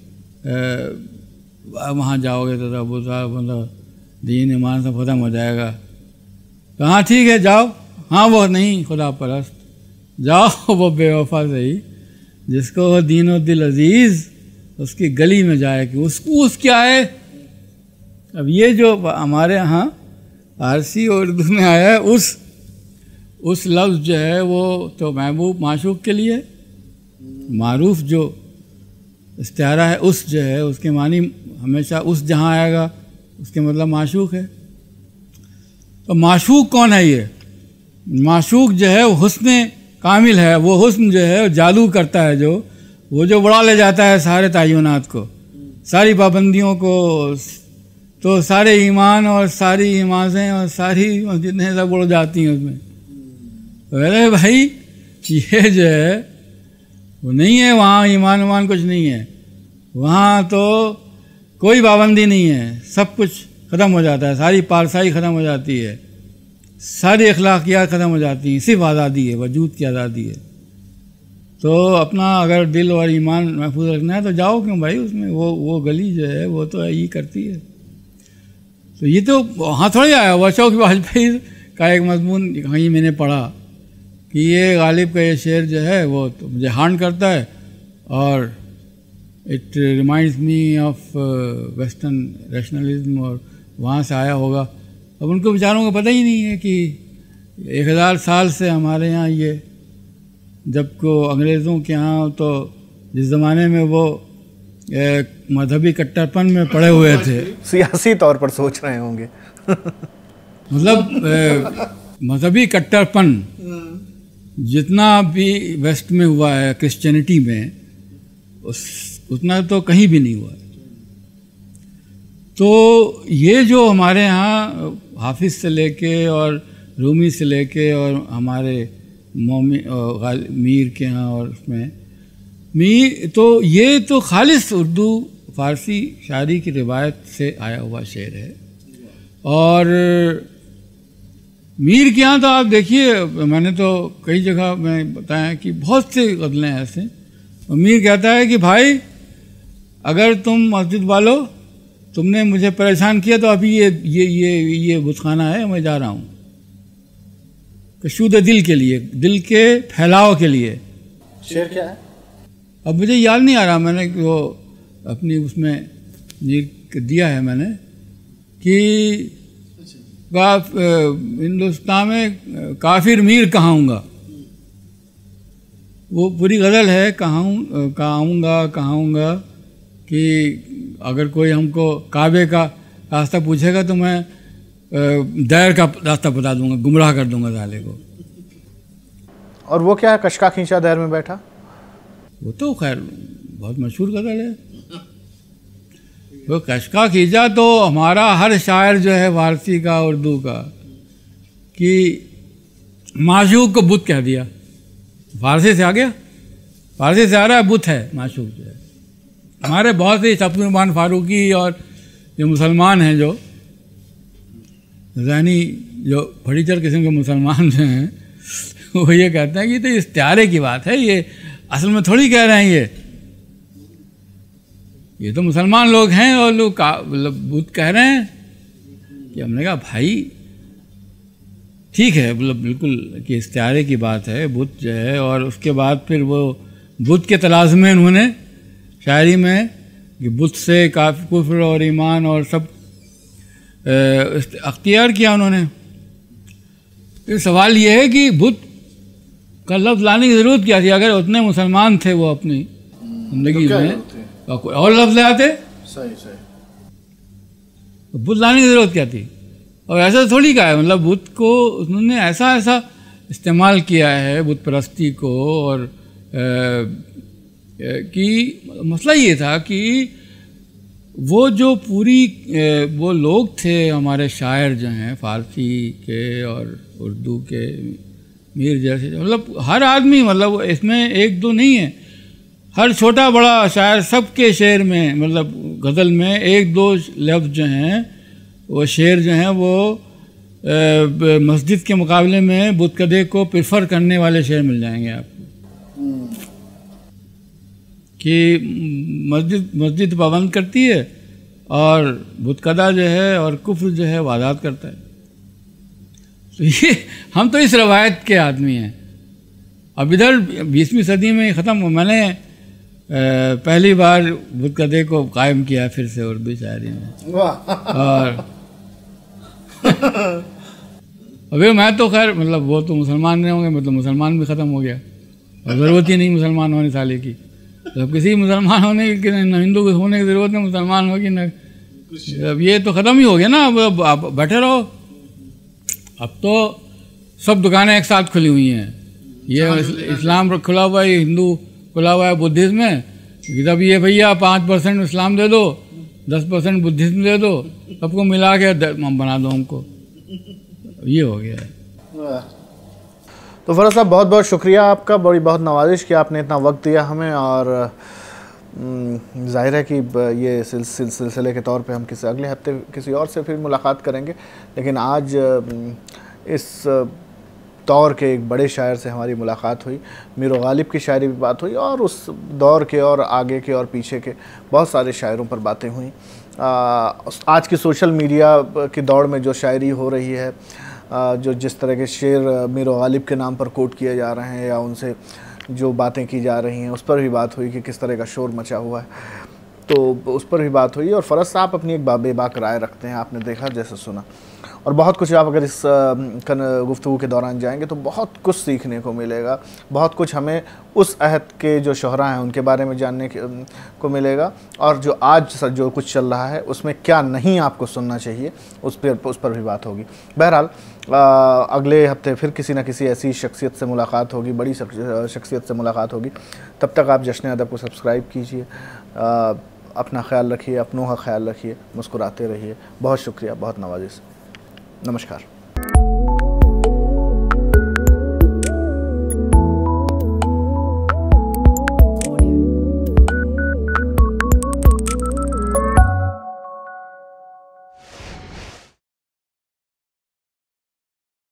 وہاں جاؤ گے تو ابو صاحب مطلب دین ایمان سے ختم ہو جائے گا. کہاں ٹھیک ہے جاؤ، ہاں وہ نہیں خدا پرست جاؤ وہ بے وفا صحیح. جس کو ہو دین و دل عزیز اس کی گلی میں جائے کہ اس کو اس کیا ہے. اب یہ جو ہمارے یہاں فارسی اور اردو میں آیا ہے اس اس لفظ جو ہے وہ تو محبوب معشوق کے لیے. معروف جو استعارہ ہے اس جو ہے اس کے معنی ہمیشہ اس جہاں آئے گا اس کے مطلب معشوق ہے. تو معشوق کون ہے؟ یہ معشوق جو ہے وہ حسن کامل ہے. وہ حسن جو ہے جادو کرتا ہے، جو وہ جو بڑا لے جاتا ہے سارے تعینات کو، ساری پابندیوں کو، تو سارے ایمان اور ساری نمازیں اور ساری مسجدیں سب اڑ جاتی ہیں اس میں. ارے بھائی یہ جو ہے وہ نہیں ہے، وہاں ایمان ومان کچھ نہیں ہے، وہاں تو کوئی پابندی نہیں ہے، سب کچھ ختم ہو جاتا ہے، ساری پارسائی ختم ہو جاتی ہے، ساری اخلاقیات ختم ہو جاتی ہیں، صرف آزادی ہے، وجود کی آزادی ہے. تو اپنا اگر دل اور ایمان محفوظ رکھنا ہے تو جاؤ کیوں بھائی اس میں. وہ وہ گلی جو ہے وہ تو یہی کرتی ہے. تو یہ تو وہاں تھوڑی آیا ہوا. اشوک واجپئی کا ایک مضمون کہیں میں نے پڑھا کہ یہ غالب کا یہ شعر جو ہے وہ تو مجھے ہارن کرتا ہے اور it reminds me of western rationalism, اور وہاں سے آیا ہوگا. اب ان کو بیچاروں کو پتہ ہی نہیں ہے کہ ایک ہزار سال سے ہمارے یہاں یہ جب کو انگریزوں کے ہاں تو جس زمانے میں وہ مذہبی کٹرپن میں پڑے ہوئے تھے، سیاسی طور پر سوچ رہے ہوں گے مطلب مذہبی کٹرپن جتنا بھی ویسٹ میں ہوا ہے کرسچینٹی میں اس اتنا تو کہیں بھی نہیں ہوا ہے. تو یہ جو ہمارے ہاں حافظ سے لے کے اور رومی سے لے کے اور ہمارے مومی میر کے ہاں اور اس میں میر تو یہ تو خالص اردو فارسی شاعری کی روایت سے آیا ہوا شعر ہے. اور میر کے ہاں تو آپ دیکھیے، میں نے تو کئی جگہ میں بتایا کہ بہت سے غزلیں ایسے. میر کہتا ہے کہ بھائی اگر تم مسجد والو تم نے مجھے پریشان کیا تو ابھی یہ یہ یہ یہ بت خانہ ہے، میں جا رہا ہوں کشود دل کے لیے، دل کے پھیلاؤ کے لیے. شعر کیا ہے؟ اب مجھے یاد نہیں آ رہا، میں نے وہ اپنی اس میں دیا ہے میں نے کہ ہندوستان میں کافر میر کہاؤں گا. وہ پوری غزل ہے، کہاؤں کہاؤں گا کہاؤں گا کہ اگر کوئی ہم کو کعبے کا راستہ پوچھے گا تو میں دیر کا راستہ بتا دوں گا، گمراہ کر دوں گا سالے کو. اور وہ کیا ہے کشکا کھینچا دیر میں بیٹھا؟ وہ تو خیر بہت مشہور غزل ہے. وہ کشکا کھینچا تو ہمارا ہر شاعر جو ہے فارسی کا اردو کا کہ معشوق کو بت کہہ دیا. فارسی سے آ گیا، فارسی سے آ رہا ہے بت ہے معشوق جو ہے. ہمارے بہت سے عبد الرحمن فاروقی اور جو مسلمان ہیں، جو ذہنی جو پھڑیچر قسم کے مسلمان جو ہیں، وہ یہ کہتے ہیں کہ یہ تو استعارے کی بات ہے، یہ اصل میں تھوڑی کہہ رہے ہیں، یہ یہ تو مسلمان لوگ ہیں اور لوگ بت کہہ رہے ہیں. کہ ہم نے کہا بھائی ٹھیک ہے، مطلب بالکل کہ استعارے کی بات ہے بت جو ہے. اور اس کے بعد پھر وہ بت کے تلازمے انہوں نے شاعری میں کہ بت سے کافی کفر اور ایمان اور سب اختیار کیا انہوں نے. پھر سوال یہ ہے کہ بت کا لفظ لانے کی ضرورت کیا تھی؟ اگر اتنے مسلمان تھے وہ اپنی زندگی میں کوئی اور لفظ لے آتے؟ صحیح صحیح. بت لانے کی ضرورت کیا تھی؟ اور ایسا تھوڑی کہا ہے، مطلب بت کو انہوں نے ایسا ایسا استعمال کیا ہے بت پرستی کو. اور کہ مسئلہ یہ تھا کہ وہ جو پوری وہ لوگ تھے ہمارے شاعر جو ہیں فارسی کے اور اردو کے، میر جیسے، مطلب ہر آدمی، مطلب اس میں ایک دو نہیں ہے، ہر چھوٹا بڑا شاعر سب کے شعر میں، مطلب غزل میں ایک دو لفظ جو ہیں وہ شعر جو ہیں وہ مسجد کے مقابلے میں بت کدے کو پریفر کرنے والے شعر مل جائیں گے آپ کو. کہ مسجد مسجد پابند کرتی ہے اور بت کدہ جو ہے اور کفر جو ہے وہ آزاد کرتا ہے. تو یہ ہم تو اس روایت کے آدمی ہیں. اب ادھر بیسویں صدی میں ختم ہو. میں نے پہلی بار بدھ گدے کو قائم کیا پھر سے اردو شاعری میں. اور ابھی میں تو خیر مطلب وہ تو مسلمان نہیں ہوں گے, مطلب مسلمان بھی ختم ہو گیا اور ضرورت ہی نہیں مسلمان ہونے سالے کی. اب کسی مسلمان ہونے کی نہ ہندو ہونے کی ضرورت ہے, مسلمان ہوگی نہ. اب یہ تو ختم ہی ہو گیا نا. اب آپ بیٹھے رہو. اب تو سب دکانیں ایک ساتھ کھلی ہوئی ہیں. یہ اسلام کھلا ہوا ہے, ہندو کھلا ہوا ہے, بدھزم ہے. جب یہ بھیا پانچ پرسینٹ اسلام دے دو, دس پرسینٹ بدھزم دے دو, سب کو ملا کے بنا دو ہم کو. یہ ہو گیا ہے. تو فرز صاحب بہت بہت شکریہ آپ کا, بڑی بہت نوازش کہ آپ نے اتنا وقت دیا ہمیں. اور ظاہر ہے کہ یہ سلسلے کے طور پہ ہم کسی اگلے ہفتے کسی اور سے پھر ملاقات کریں گے, لیکن آج اس دور کے ایک بڑے شاعر سے ہماری ملاقات ہوئی. میر و غالب کی شاعری بھی بات ہوئی, اور اس دور کے اور آگے کے اور پیچھے کے بہت سارے شاعروں پر باتیں ہوئیں. آج کی سوشل میڈیا کی دوڑ میں جو شاعری ہو رہی ہے, جو جس طرح کے شعر میر و غالب کے نام پر کوٹ کیے جا رہے ہیں یا ان سے جو باتیں کی جا رہی ہیں, اس پر بھی بات ہوئی کہ کس طرح کا شور مچا ہوا ہے. تو اس پر بھی بات ہوئی. اور فرز صاحب اپنی ایک بے باک رائے رکھتے ہیں, آپ نے دیکھا جیسے سنا. اور بہت کچھ آپ اگر اس گفتگو کے دوران جائیں گے تو بہت کچھ سیکھنے کو ملے گا, بہت کچھ ہمیں اس عہد کے جو شعراء ہیں ان کے بارے میں جاننے کو ملے گا, اور جو آج جو کچھ چل رہا ہے اس میں کیا نہیں آپ کو سننا چاہیے, اس پر اس پر بھی بات ہوگی. بہرحال اگلے ہفتے پھر کسی نہ کسی ایسی شخصیت سے ملاقات ہوگی, بڑی شخصیت سے ملاقات ہوگی. تب تک آپ جشن ادب کو سبسکرائب کیجئے. اپنا خیال رکھیے, اپنوں کا خیال رکھیے, مسکراتے رہیے. بہت شکریہ, بہت نوازش. نمسکار.